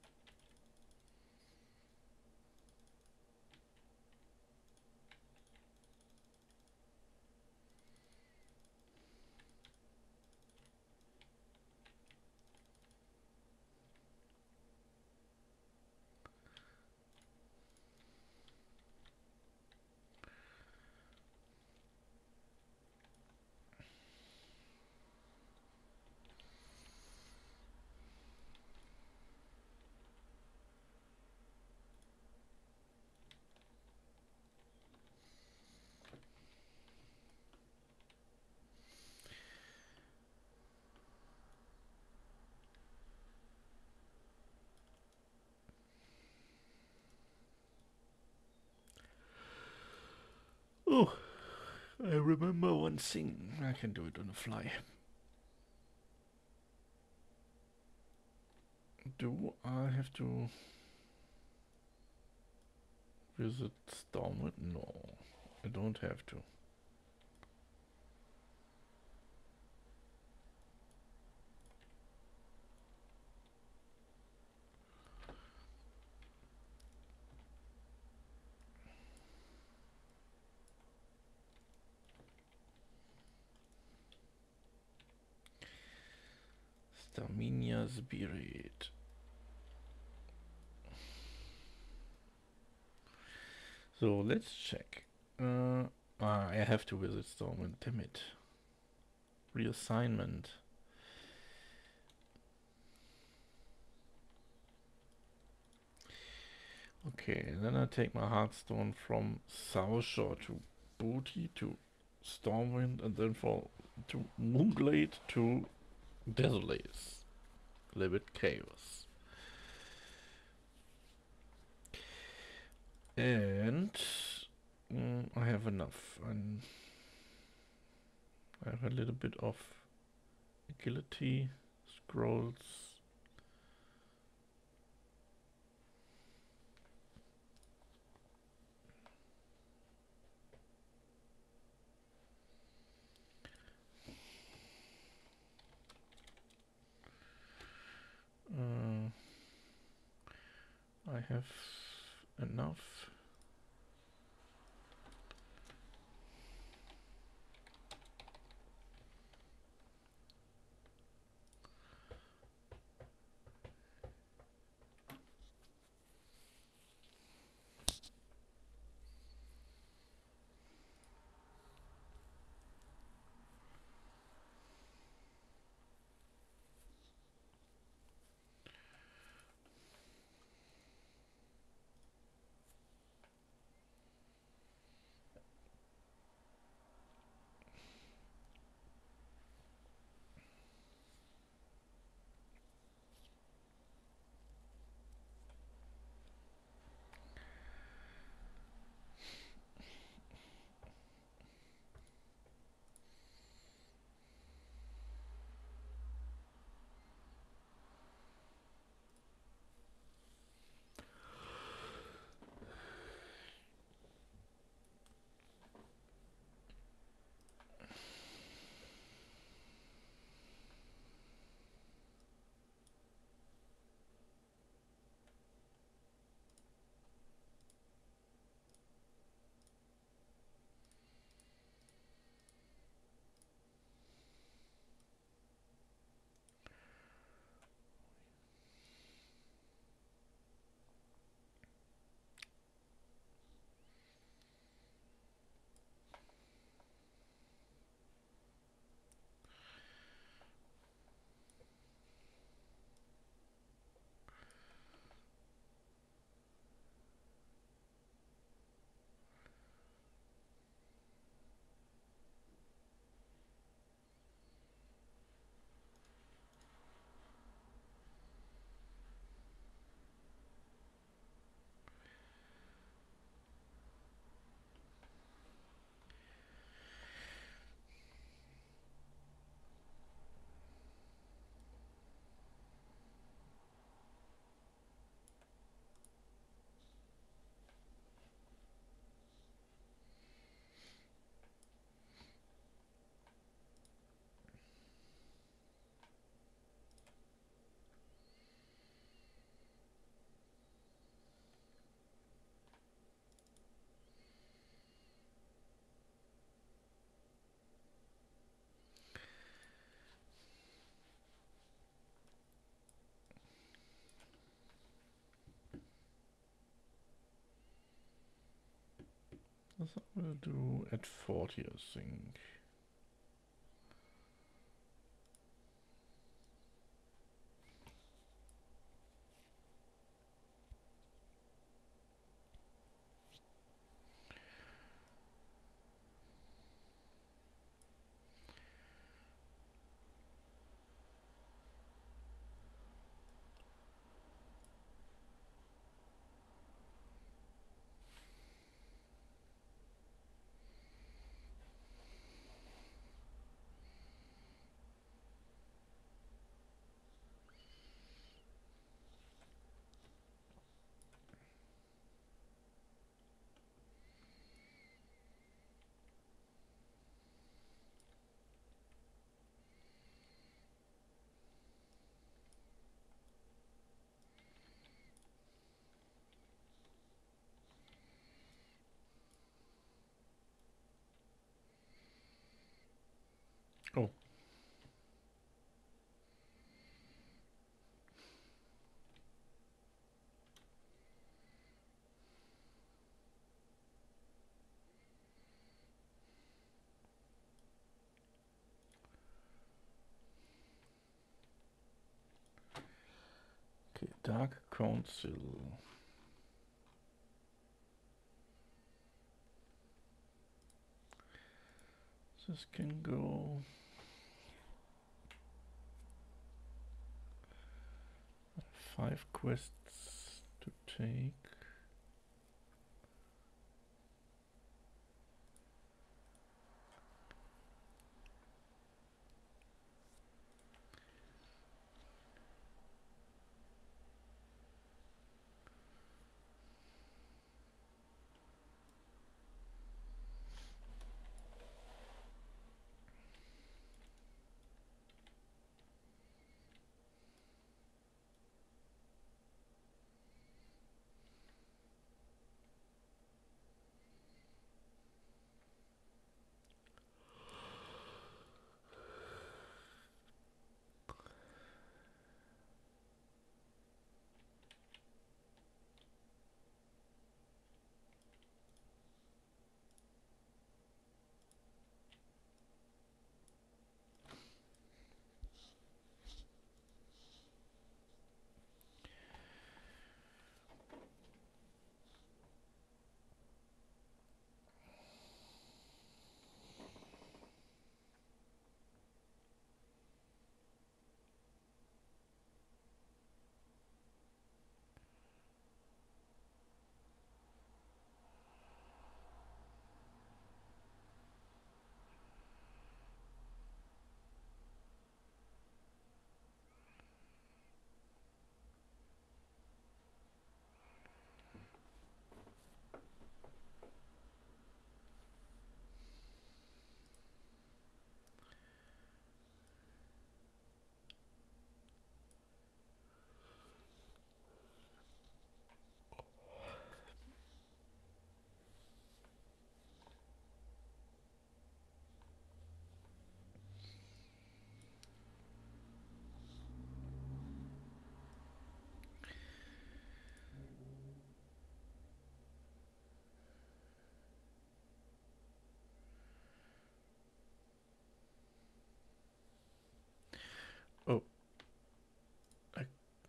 S2: Oh, I remember one thing. I can do it on the fly. Do I have to visit Stormwood? No, I don't have to. Starmania Spirit. So let's check. I have to visit Stormwind, damn it. Reassignment. Okay, then I take my Hearthstone from Southshore to Booty to Stormwind and then to Moonglade to Desolace. Live it chaos. And I have enough. I have a little bit of agility, scrolls. have enough. This I will do at 40, I think. Oh. Okay, Dark Council. This can go. Five quests to take.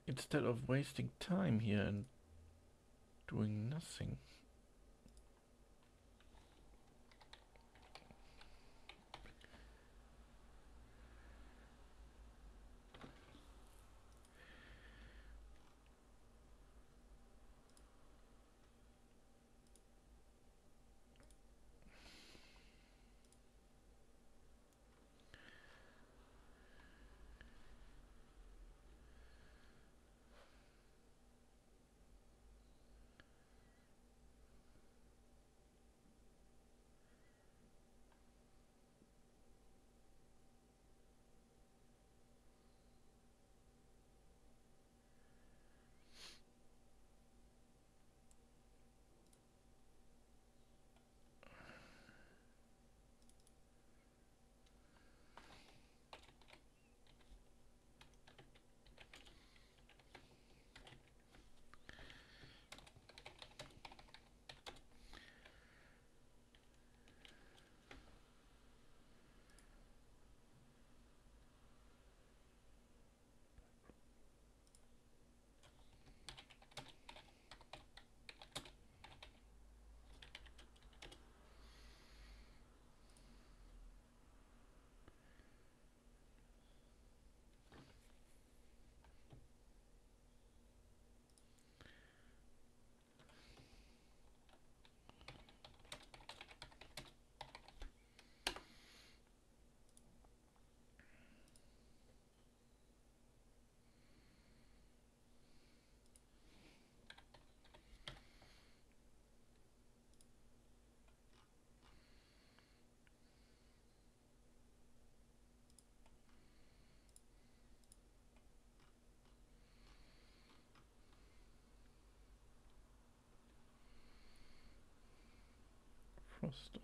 S2: instead of wasting time here and doing nothing. Frost.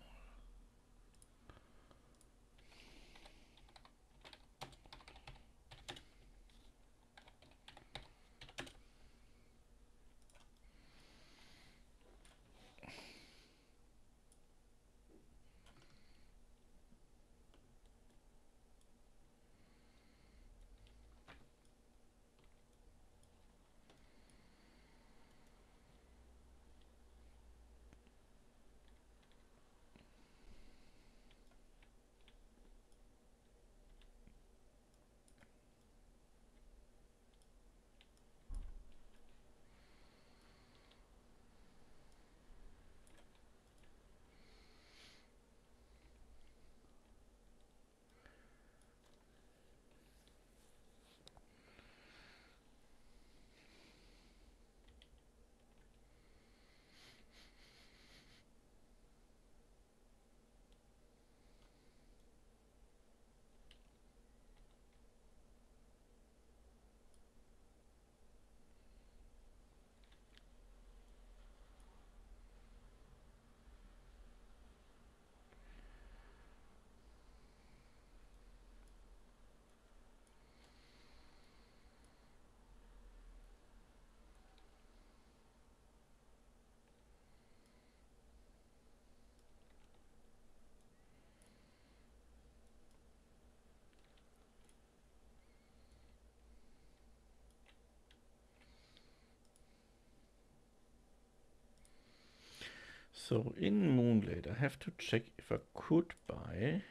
S2: So in Moonblade, I have to check if I could buy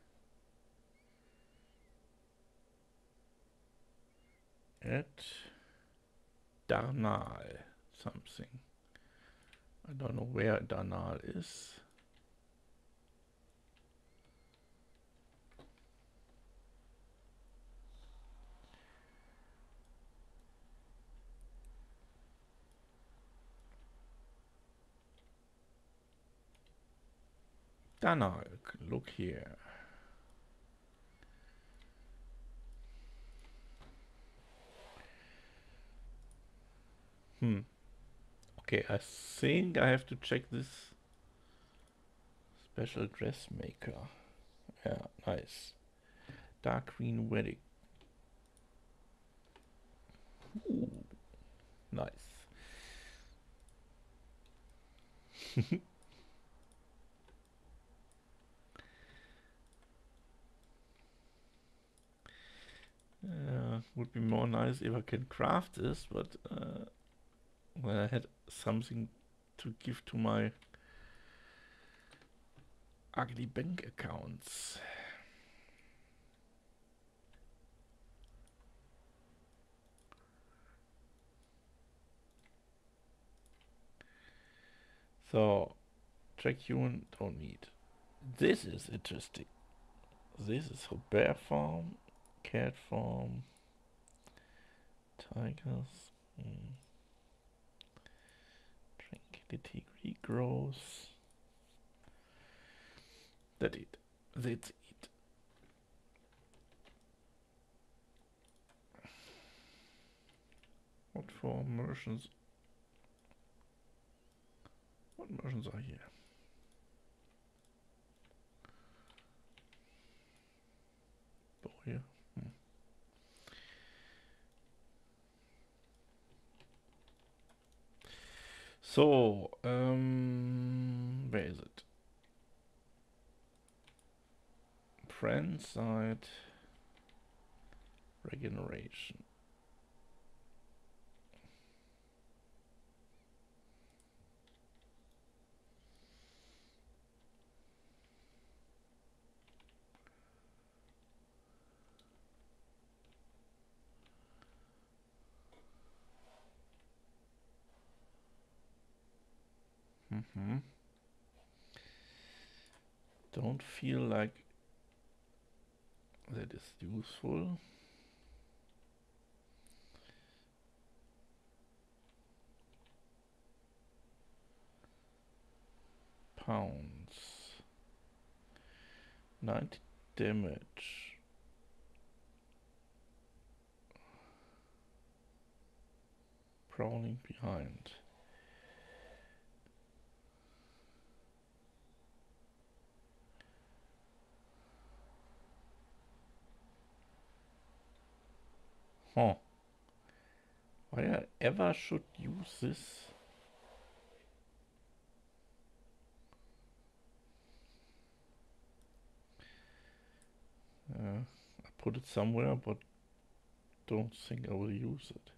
S2: at Darnal something. I don't know where Darnal is. Darnal, look here. Okay, I think I have to check this special dressmaker. Yeah, nice. Dark green wedding. Ooh, nice. Would be more nice if I can craft this, but when I had something to give to my ugly bank accounts. So, Trackune don't need. This is interesting. This is for bear farm, cat farm, tigers, tranquility regrows. That's it. That's it. What for merchants? What merchants are here? Oh, here. So, where is it? Friend side regeneration. Don't feel like that is useful. Pounds. 90 damage. Prowling behind. Huh. Why I ever should use this? I put it somewhere, but don't think I will use it.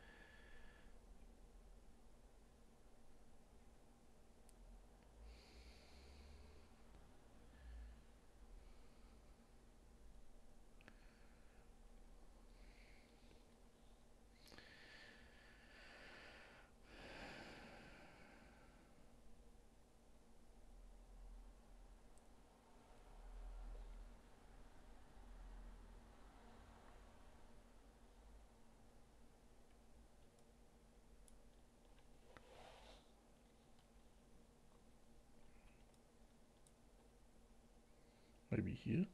S2: Maybe here.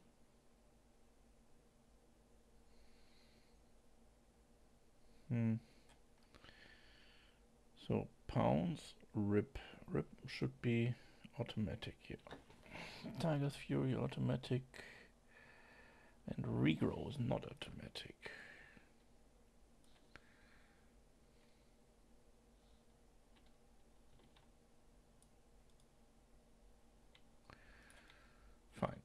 S2: So pounds, rip should be automatic here. Tiger's Fury automatic, and regrow is not automatic. Fine.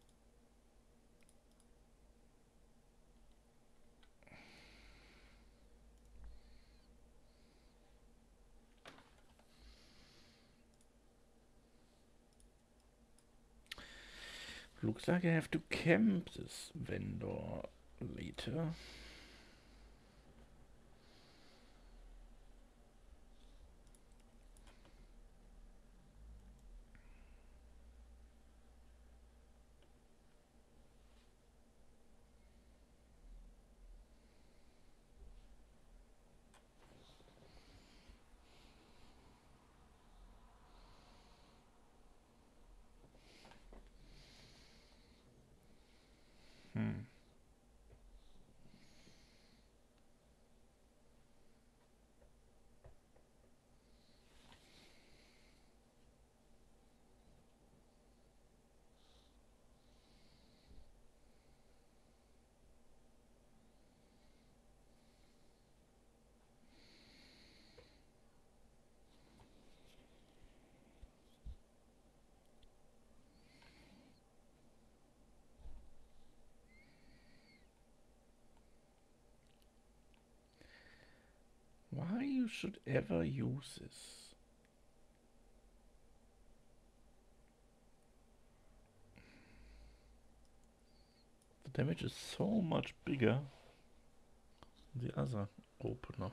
S2: Looks like I have to camp this vendor later. Why you should ever use this? The damage is so much bigger than the other opener.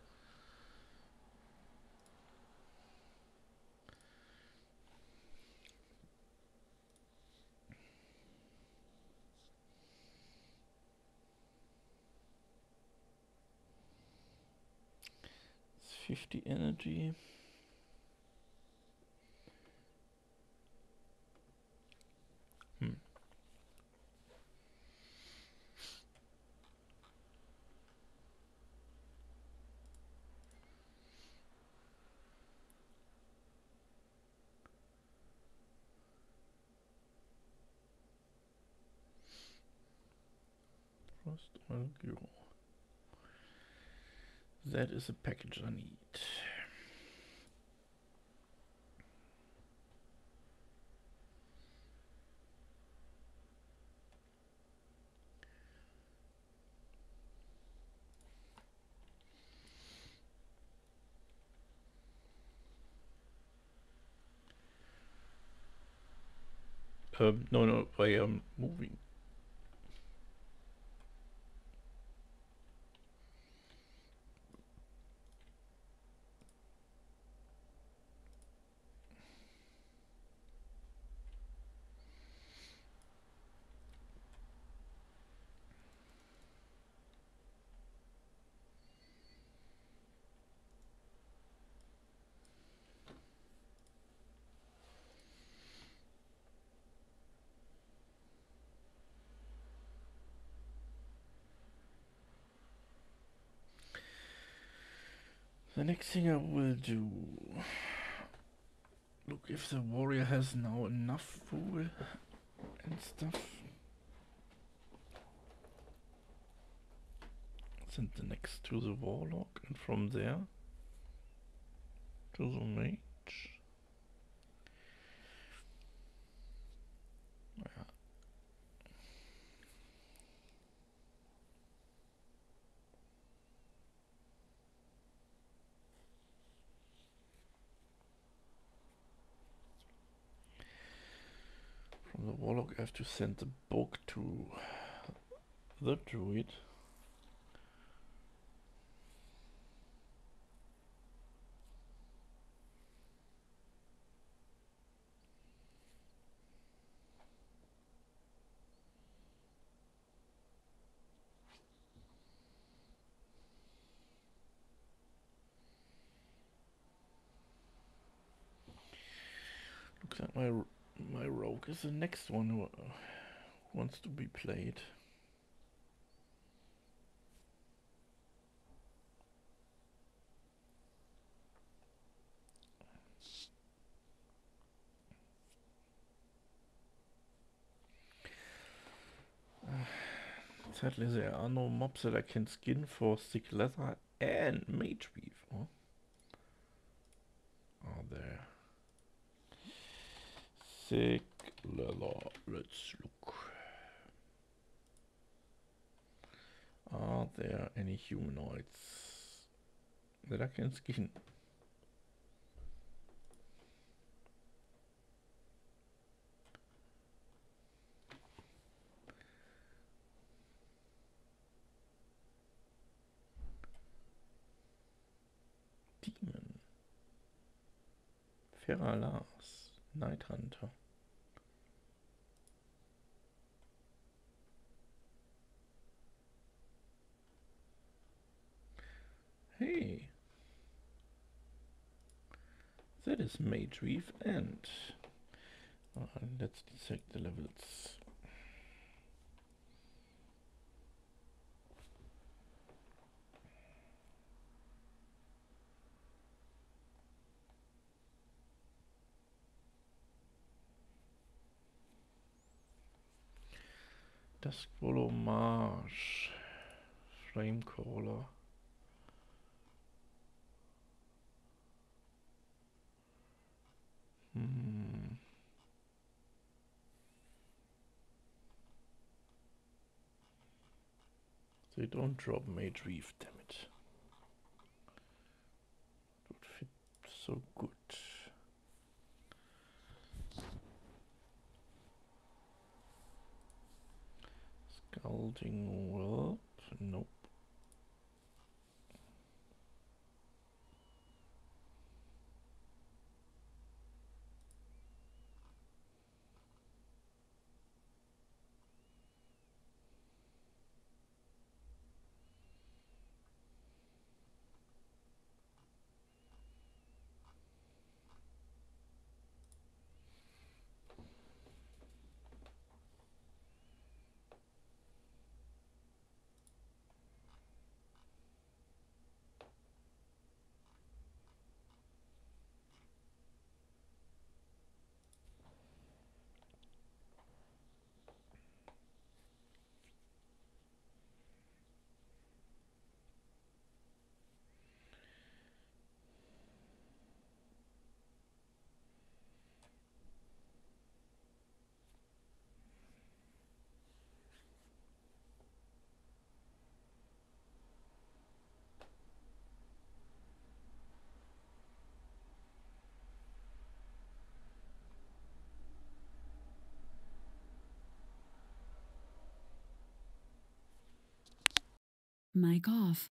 S2: It's 50 energy. Frost oil gyro. That is a package I need. No, I am moving. The next thing I will do, look if the warrior has now enough wool and stuff. Send the next to the warlock and from there to the mage. Yeah. From the warlock I have to send the book to the druid. Looks like my rogue is the next one who wants to be played. Sadly, there are no mobs that I can skin for thick leather and mage weave. Huh? Are there? Thick leather. Let's look. Are there any humanoids that I can skin? Demon. Faire, Night Hunter. Hey, that is Mage Weave and let's check the levels. Duskfollow Marsh, Flamecaller. They don't drop Mage Weave, damn it. so good. Scalding Whelp? Nope.
S1: Mic off.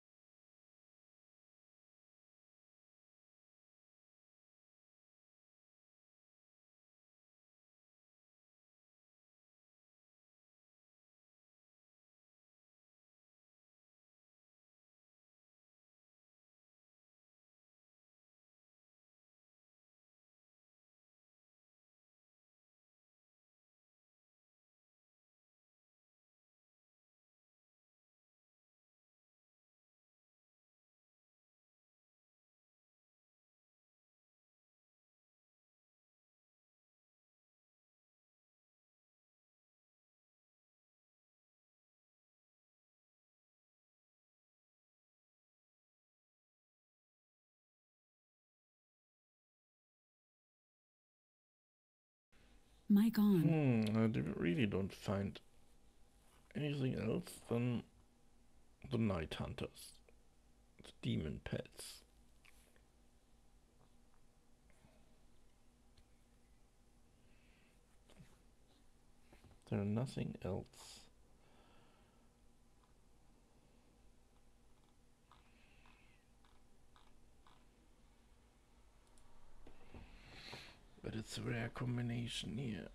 S1: Mic on.
S2: I really don't find anything else than the Night Hunters, the demon pets. There's nothing else. But it's a rare combination here.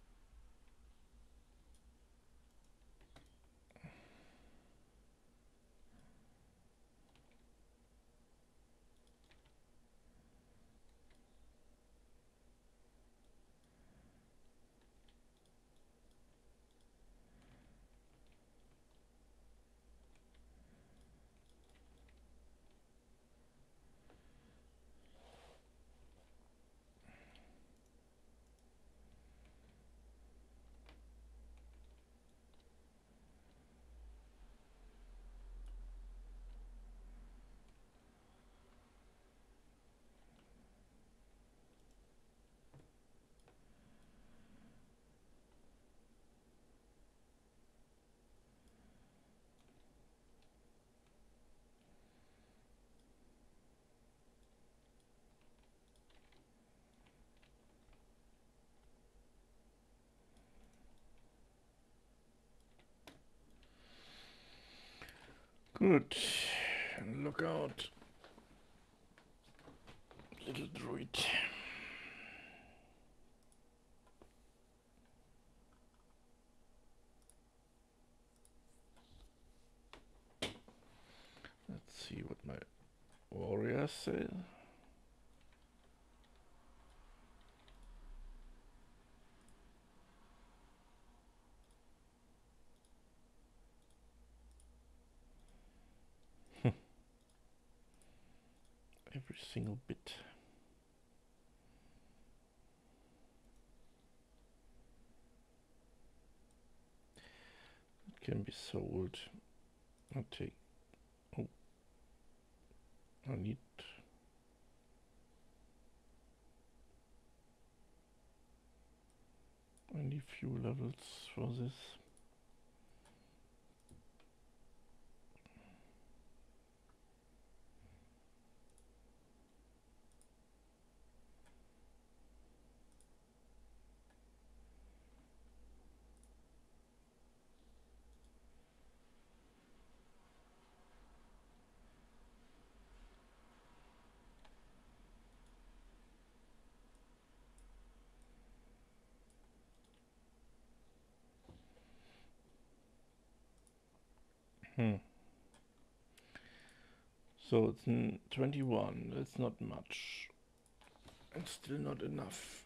S2: Good. And look out, little druid. Let's see what my warrior says. Every single bit. It can be sold. I'll take. Oh, I need. I need few levels for this. So it's 21. That's not much. And still not enough.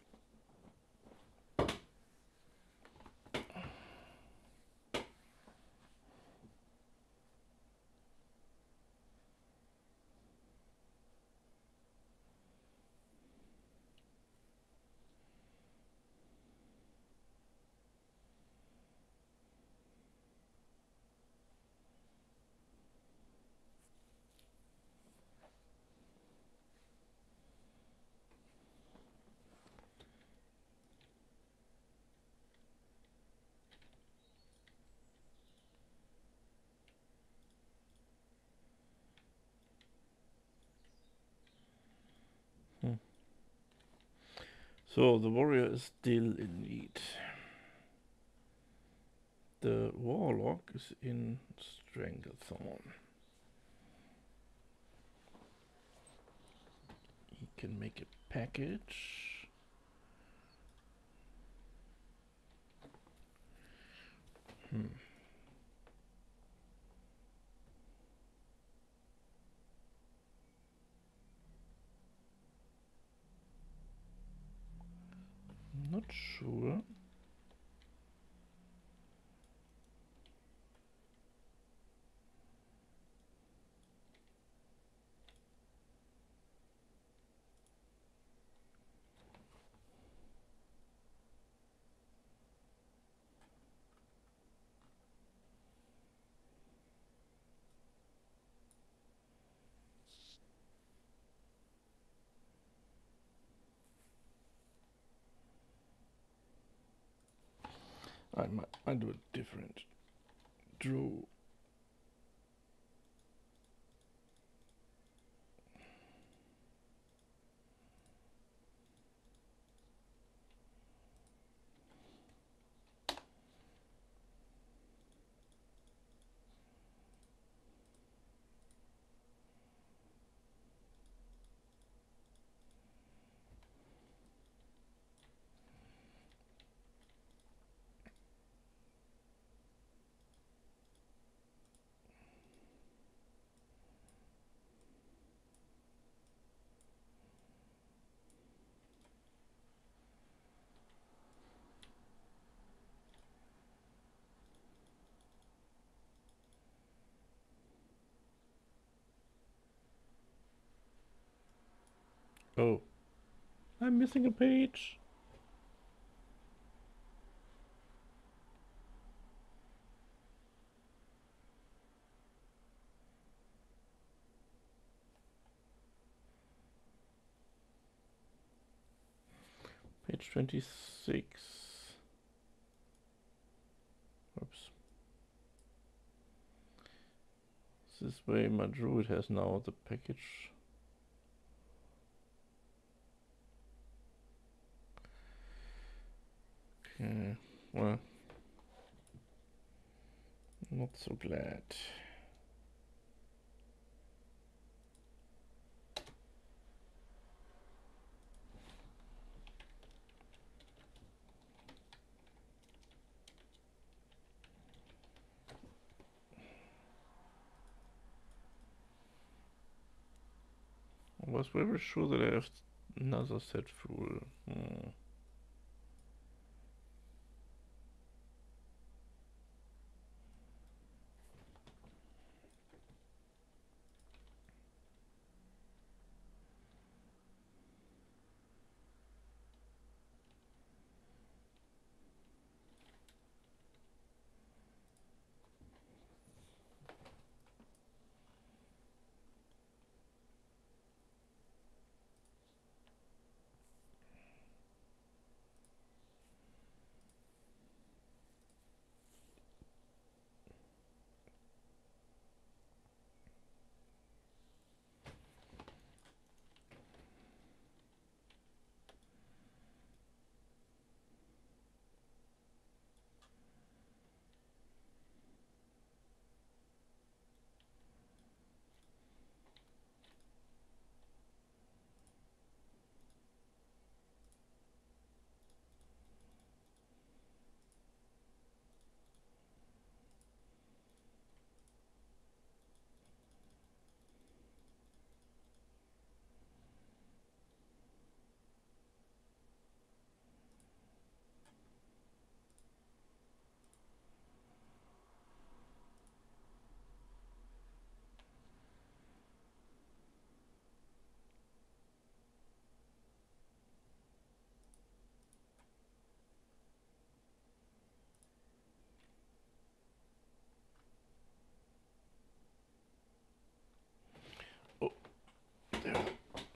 S2: So the warrior is still in need. The warlock is in Stranglethorn. He can make a package. Not sure. I do it different. Drew. Oh, I'm missing a page. Page 26. Oops. This way my druid has now the package. Okay, well, not so glad. I was very sure that I have another set full.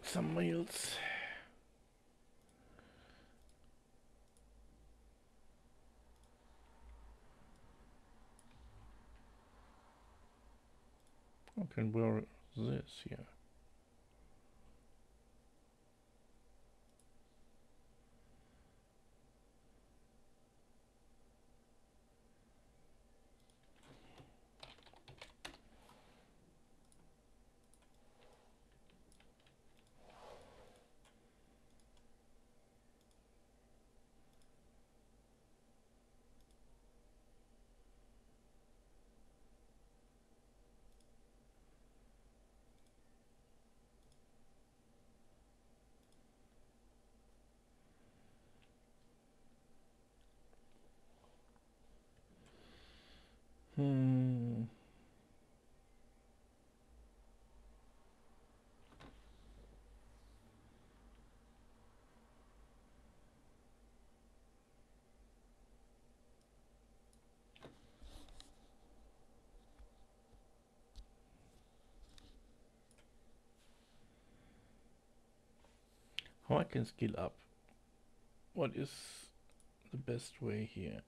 S2: some mails. I can wear this here. How I can skill up? What is the best way here?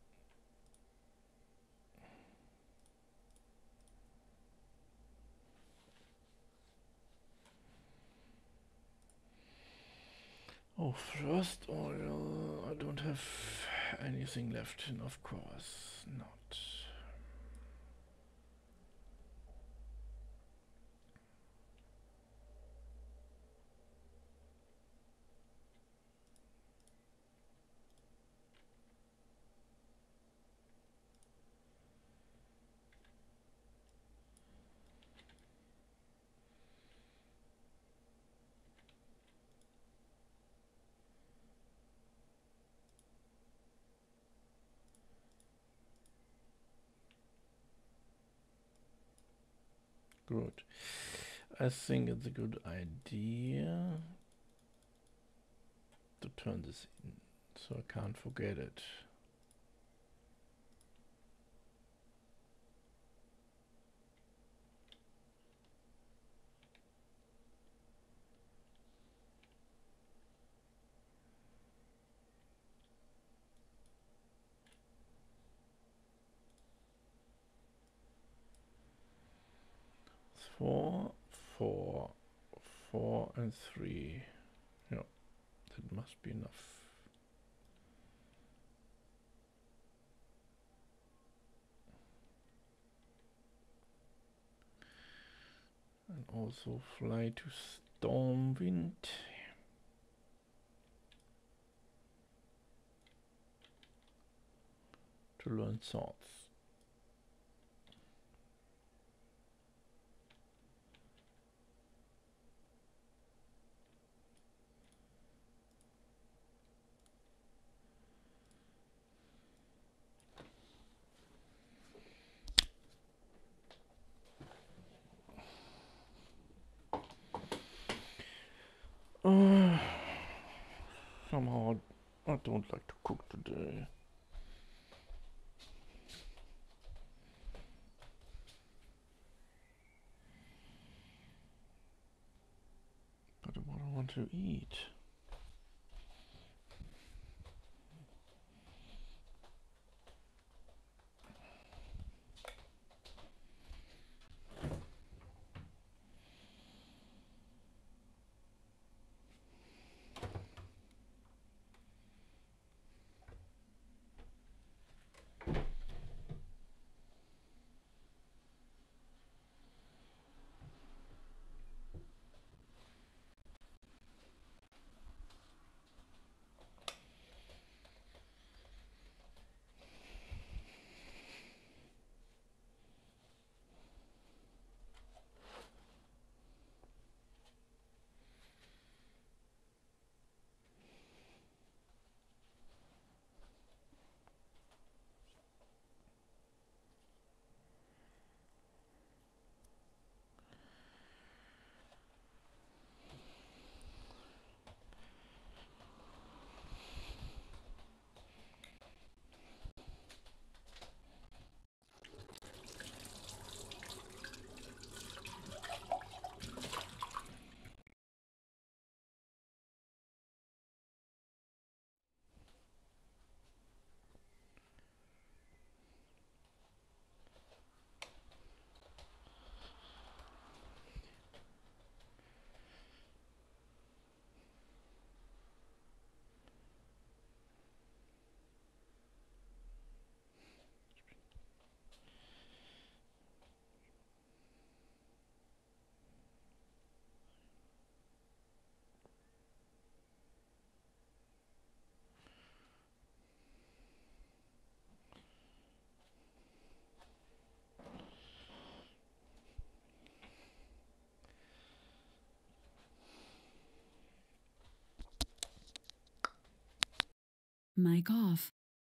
S2: Oh, first oil. I don't have anything left, and of course not. Good. I think it's a good idea to turn this in, so I can't forget it. It's 4, 4, 4 and 3. Yeah, that must be enough. And also fly to Stormwind. To learn swords. Somehow I don't like to cook today. But what I want to eat.
S1: Mic off.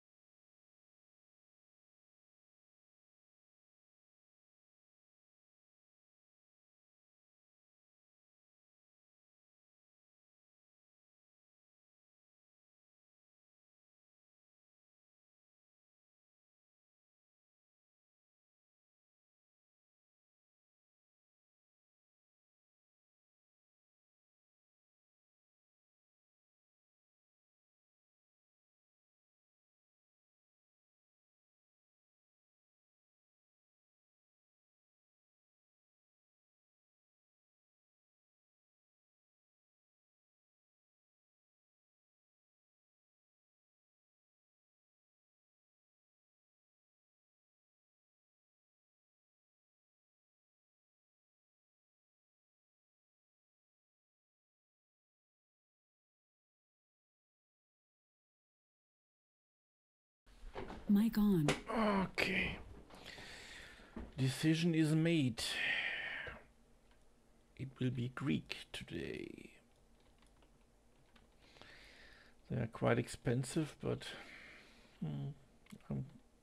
S1: Mic on.
S2: Okay. Decision is made. It will be Greek today. They are quite expensive, but I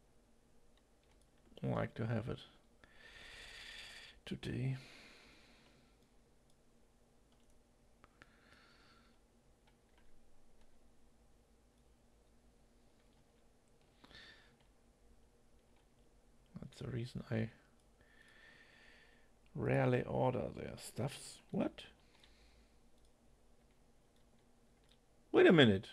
S2: like to have it today. That's the reason I rarely order their stuffs. What? Wait a minute.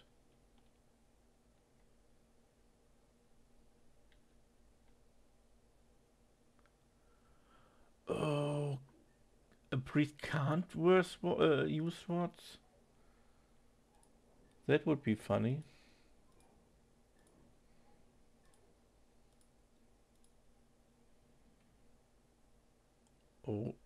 S2: Oh, a priest can't use swords? That would be funny. Oh.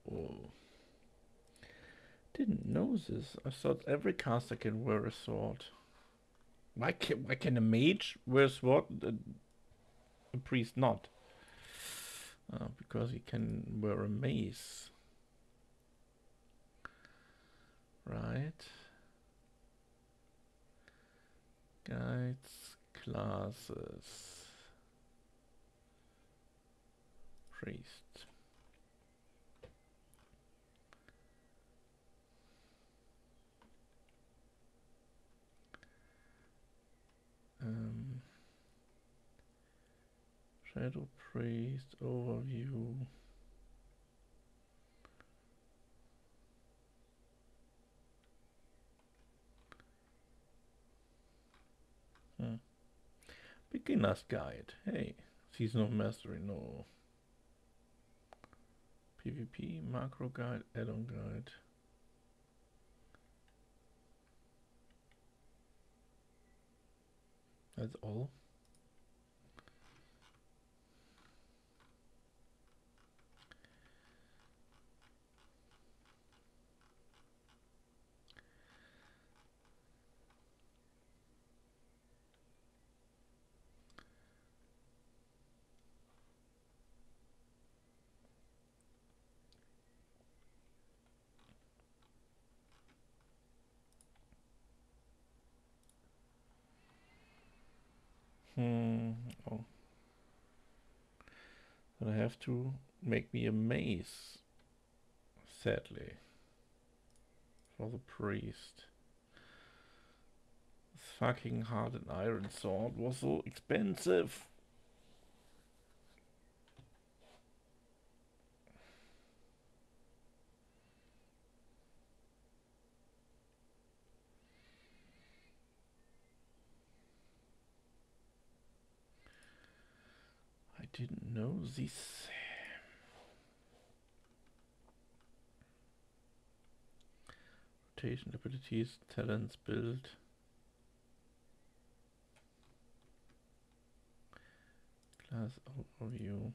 S2: Didn't know this. I thought every caster can wear a sword. Why can a mage wear a sword? A priest not? Because he can wear a mace. Right. Guides, classes. Priest. Shadow Priest, overview. Beginner's Guide. Hey, Season of Mastery, no. PvP, Macro Guide, Add-on Guide. That's all. Oh. But I have to make me a mace, sadly, for the priest. This fucking hardened iron sword was so expensive. I didn't know this. Rotation abilities, talents, build. Class overview.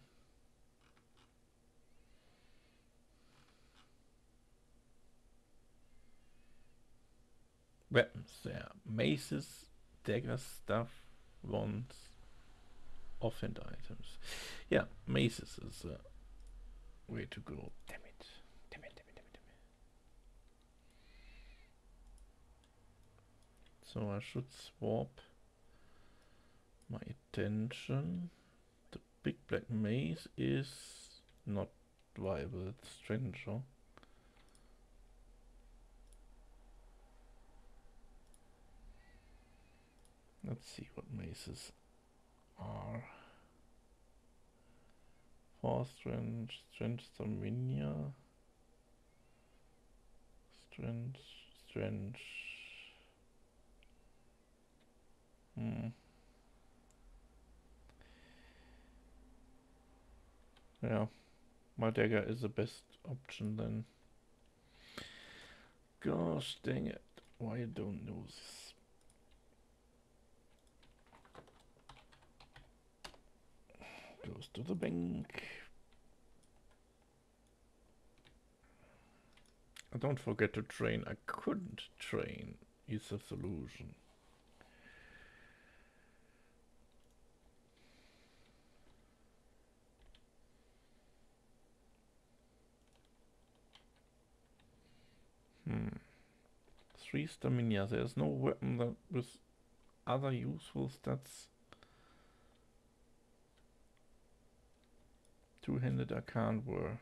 S2: Weapons there. Maces, daggers, stuff, wands, offhand items. Yeah, maces is the way to go. Damn it. So I should swap my attention. The big black maze is not viable. It's stranger. Let's see what mazes are. 4 strange, strange Starminia. Strange. Yeah, my dagger is the best option then. Gosh dang it, why I don't know this. Goes to the bank. Don't forget to train. I couldn't train is the solution. Three stamina. There's no weapon that with other useful stats. Two-handed I can't wear.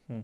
S2: Hmm.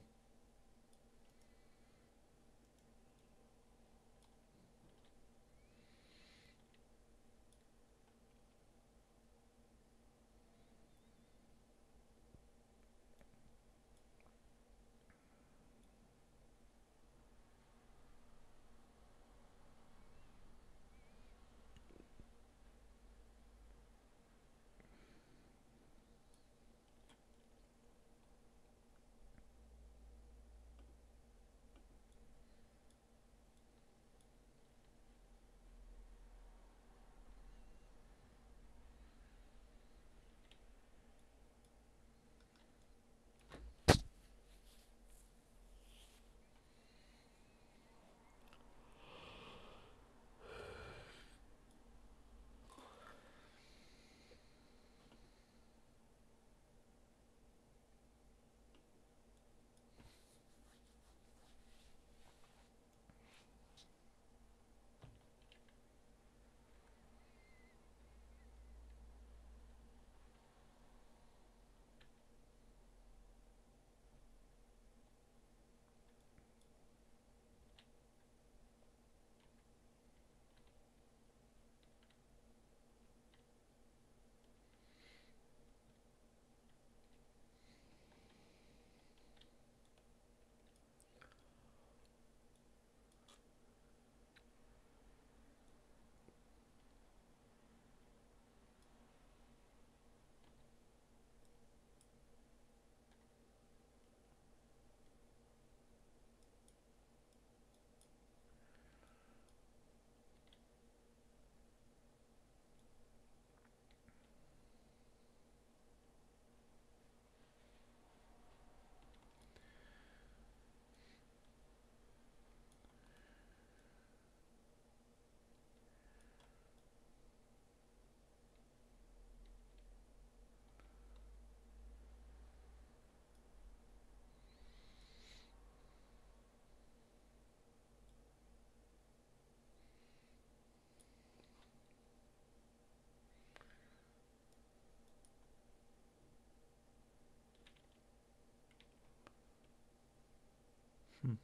S2: Hmm.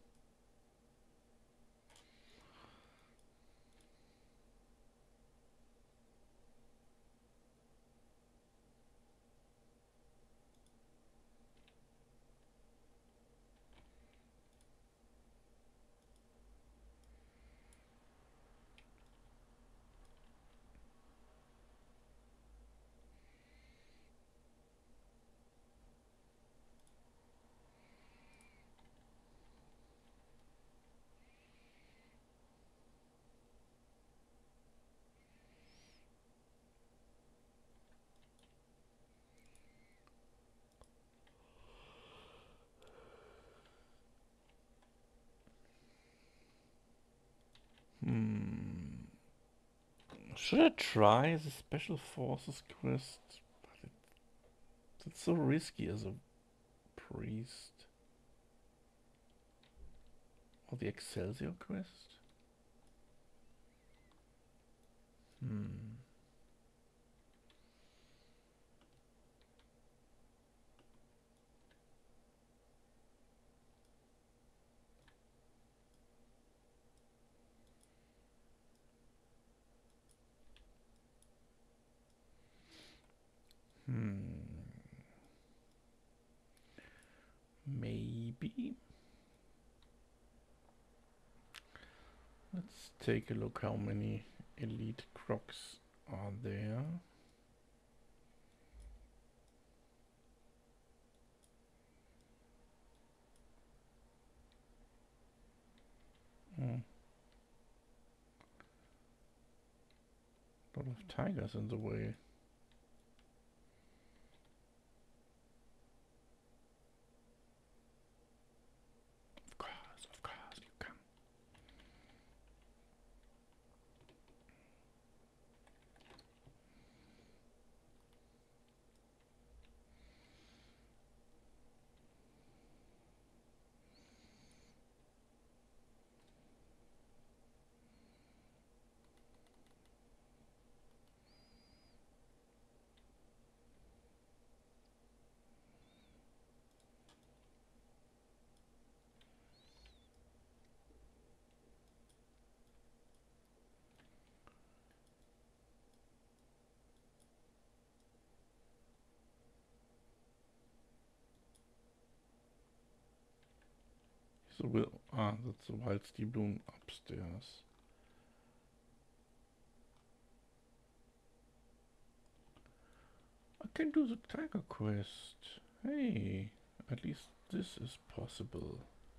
S2: Hmm. Should I try the Special Forces quest? But it's so risky as a priest. Or the Excelsior quest? Hmm. Hmm. Maybe. Let's take a look how many elite crocs are there. Hmm. A lot of tigers in the way. Of course, you can. That's the wild steel bloom upstairs. I can do the tiger quest. Hey, at least this is possible.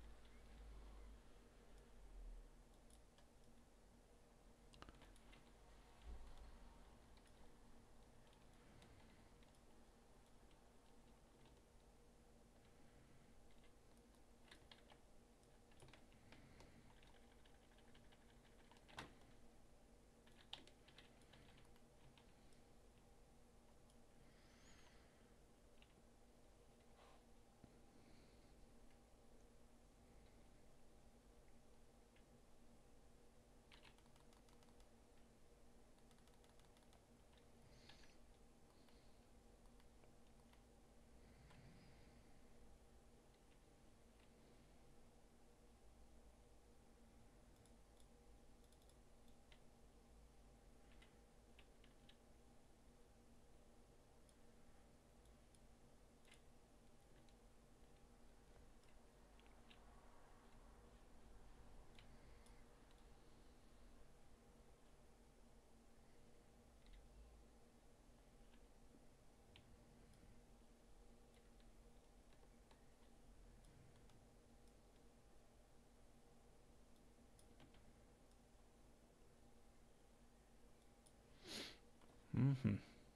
S2: Mm-hmm.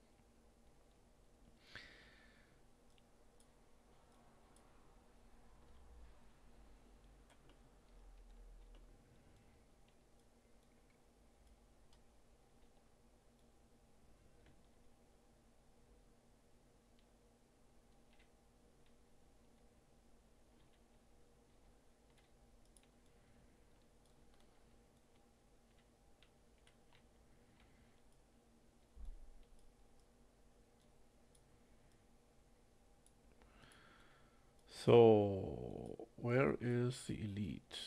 S2: So, where is the elite?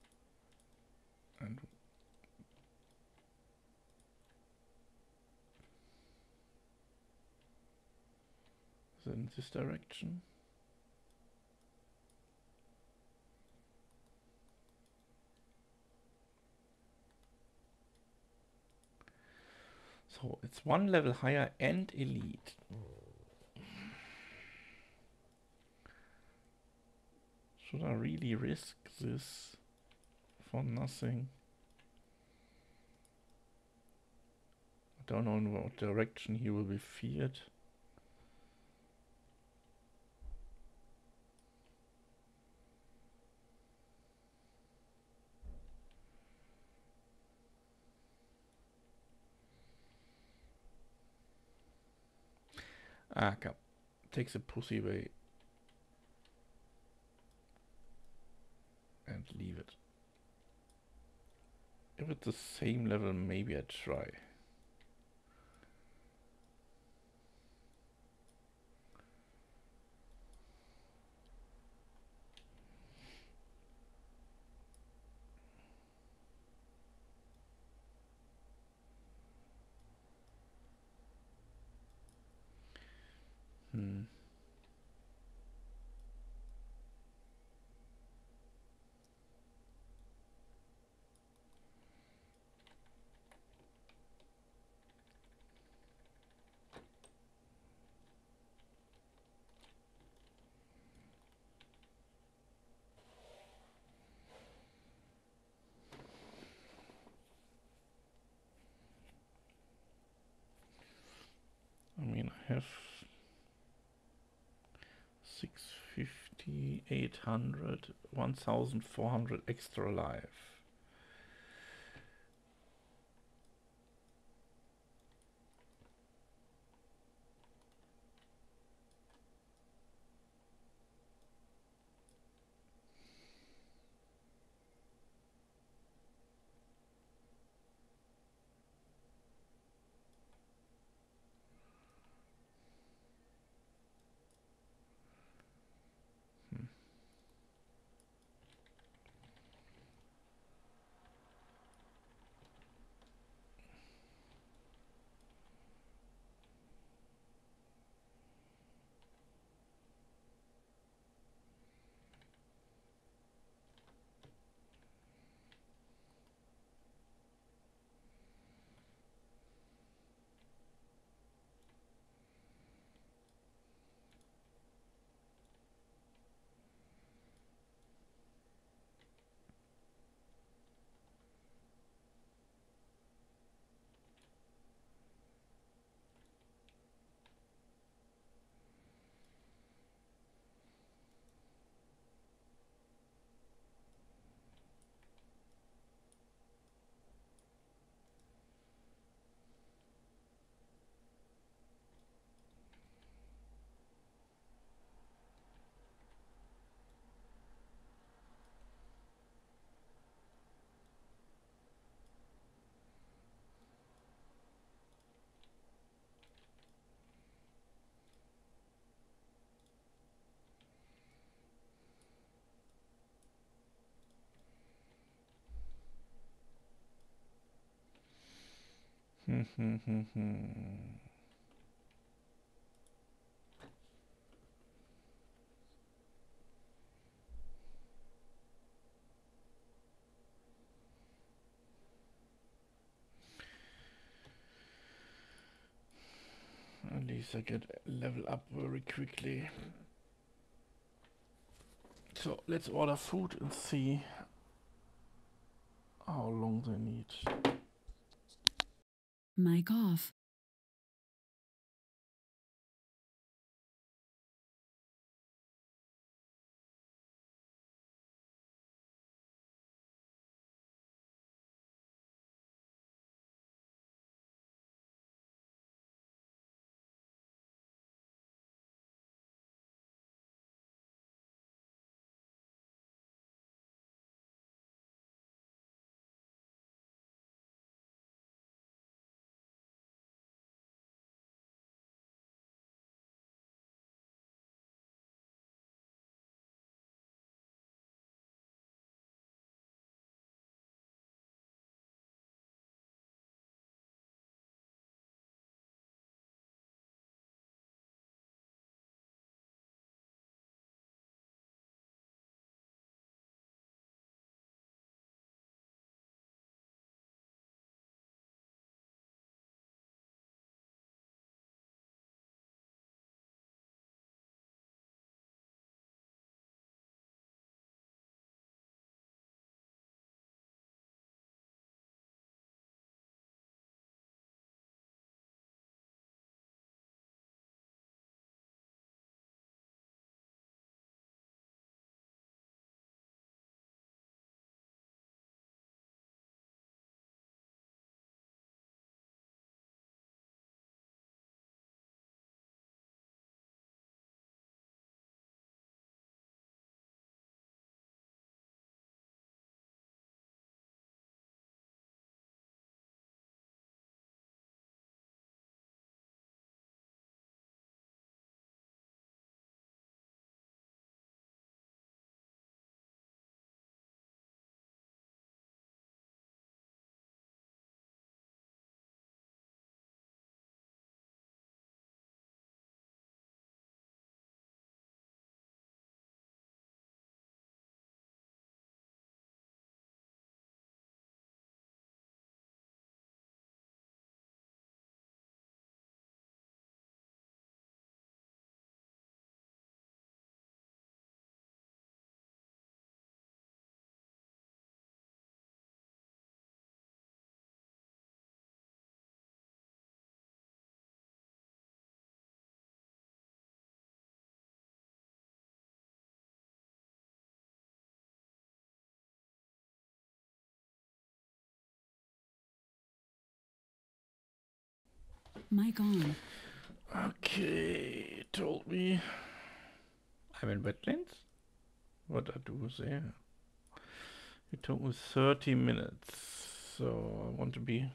S2: And is it in this direction? So, it's one level higher and elite. Should I really risk this for nothing? I don't know in what direction he will be feared. Ah, come. Takes a pussy away. And leave it. If it's the same level, maybe I try. I mean, I have 650, 800, 1400 extra life. At least I get level up very quickly. So let's order food and see how long they need.
S1: Mic off. Mic on.
S2: Okay, told me I'm in wetlands. What I do there? It took me 30 minutes, so I want to be.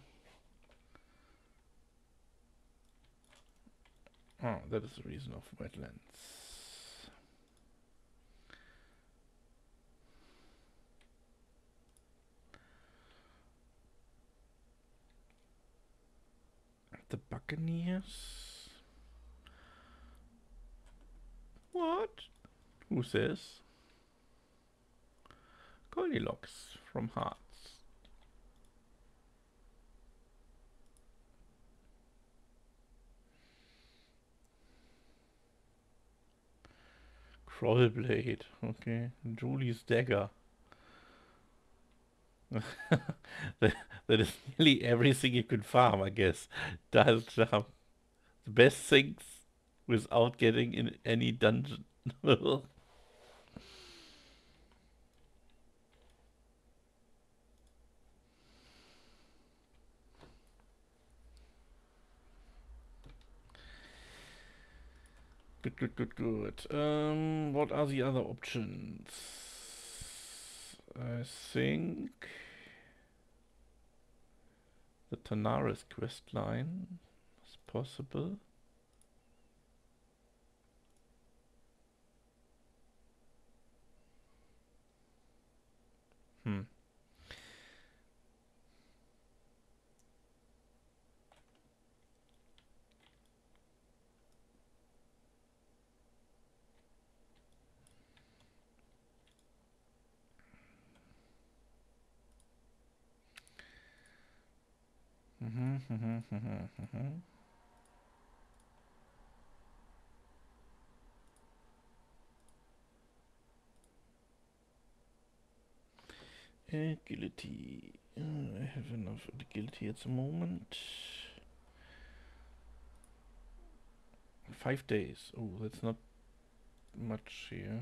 S2: Oh, that is the reason of wetlands. The Buccaneers? What? Who says? Goldilocks from Hearts. Trollblade, okay. Julie's dagger. that, that is nearly everything you could farm, I guess. Dial charm. The best things without getting in any dungeon. Good, good, good, good. What are the other options? I think the Tanaris quest line is possible. Hmm. Agility. I have enough agility at the moment. 5 days. Oh, that's not much here.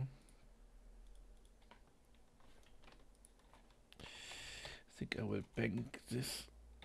S2: I think I will bank this.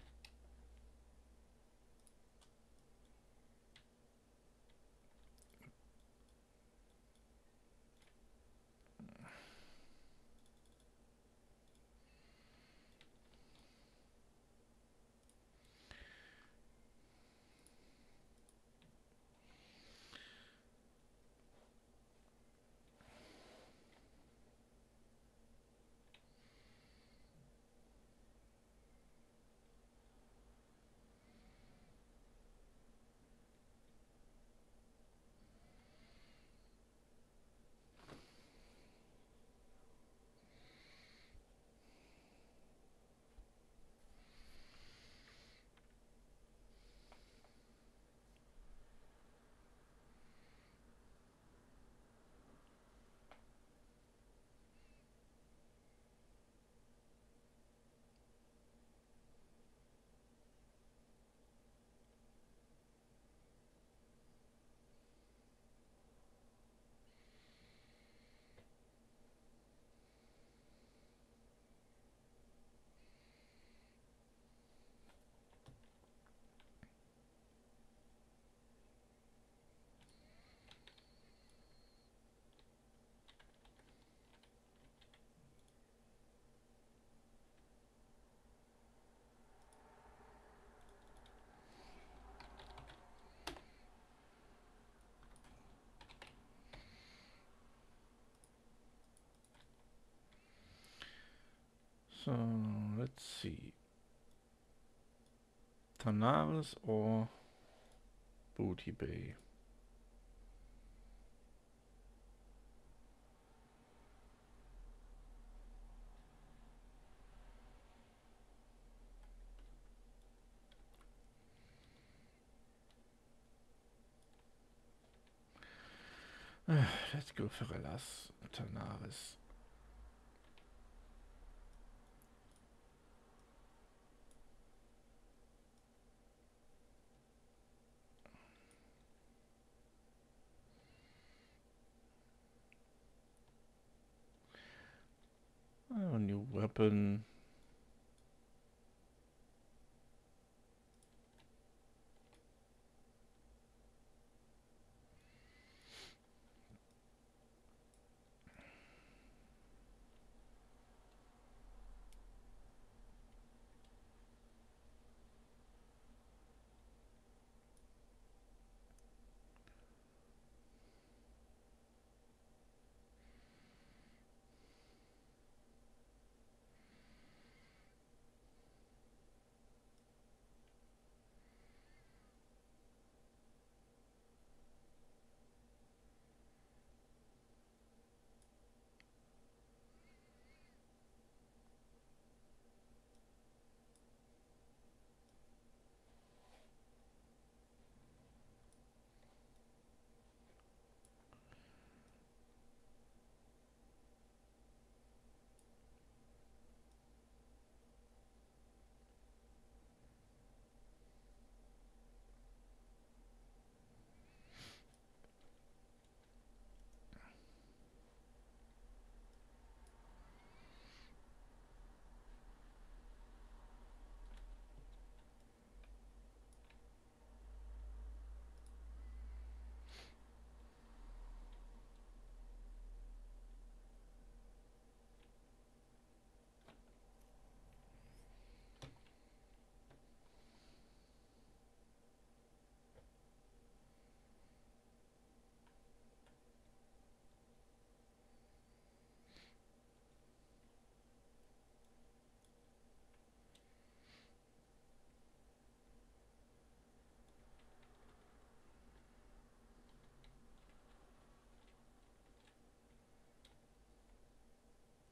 S2: So let's see. Tanaris or Booty Bay. Let's go for Alas Tanaris. Oh, new weapon.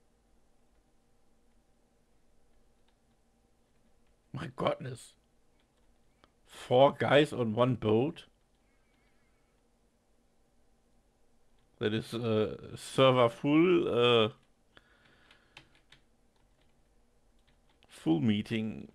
S2: My goodness. 4 guys on one boat. That is server full meeting.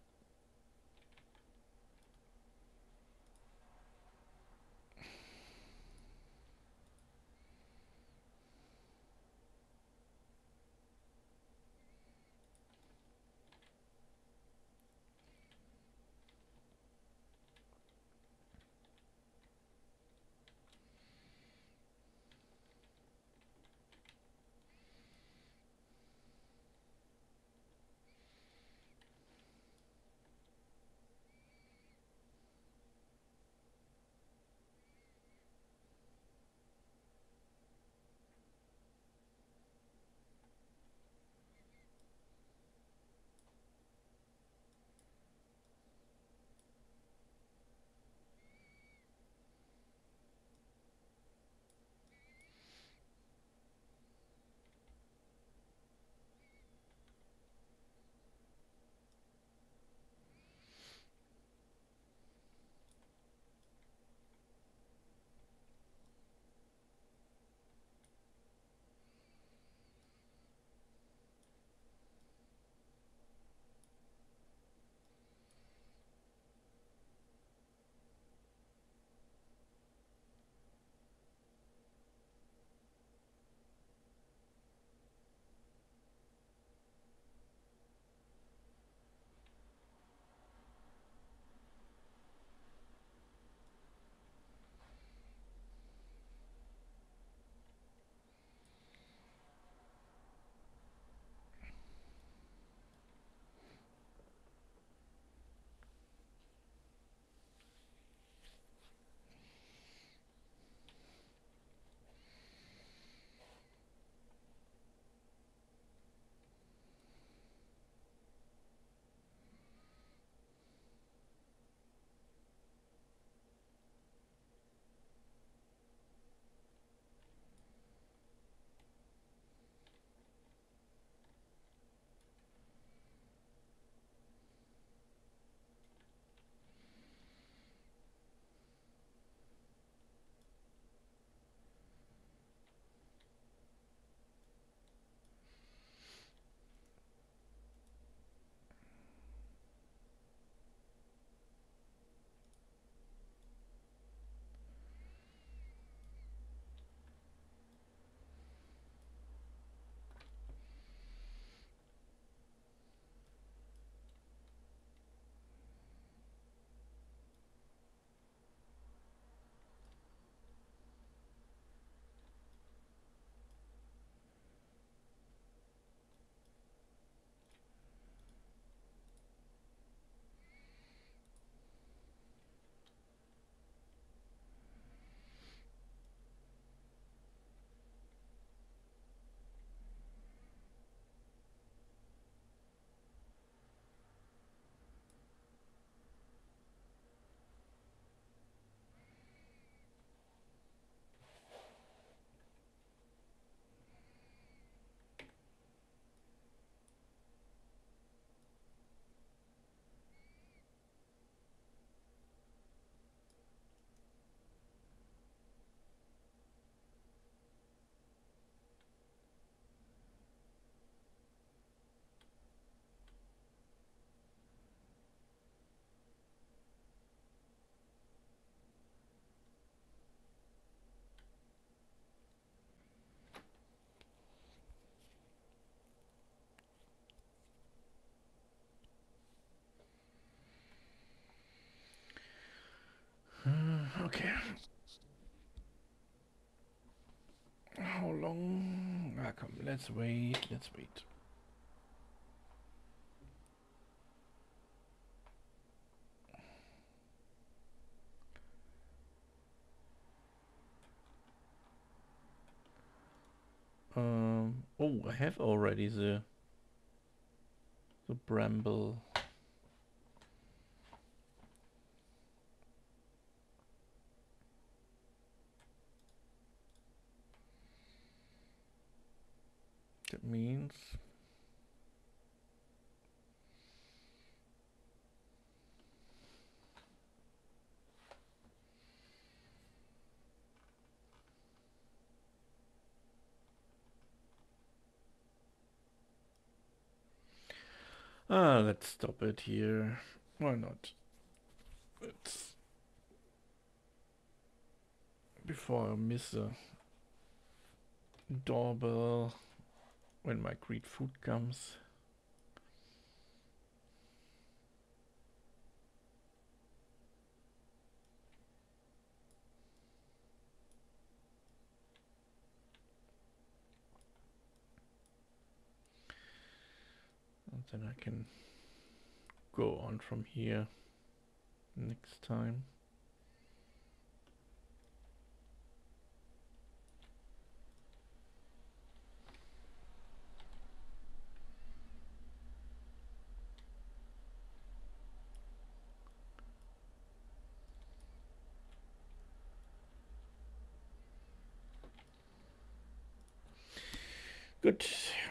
S2: Okay. How long? Ah, come, let's wait. Let's wait. Oh, I have already the bramble. That means Let's stop it here. Why not? Let's, before I miss a doorbell when my great food comes. And then I can go on from here next time. Good.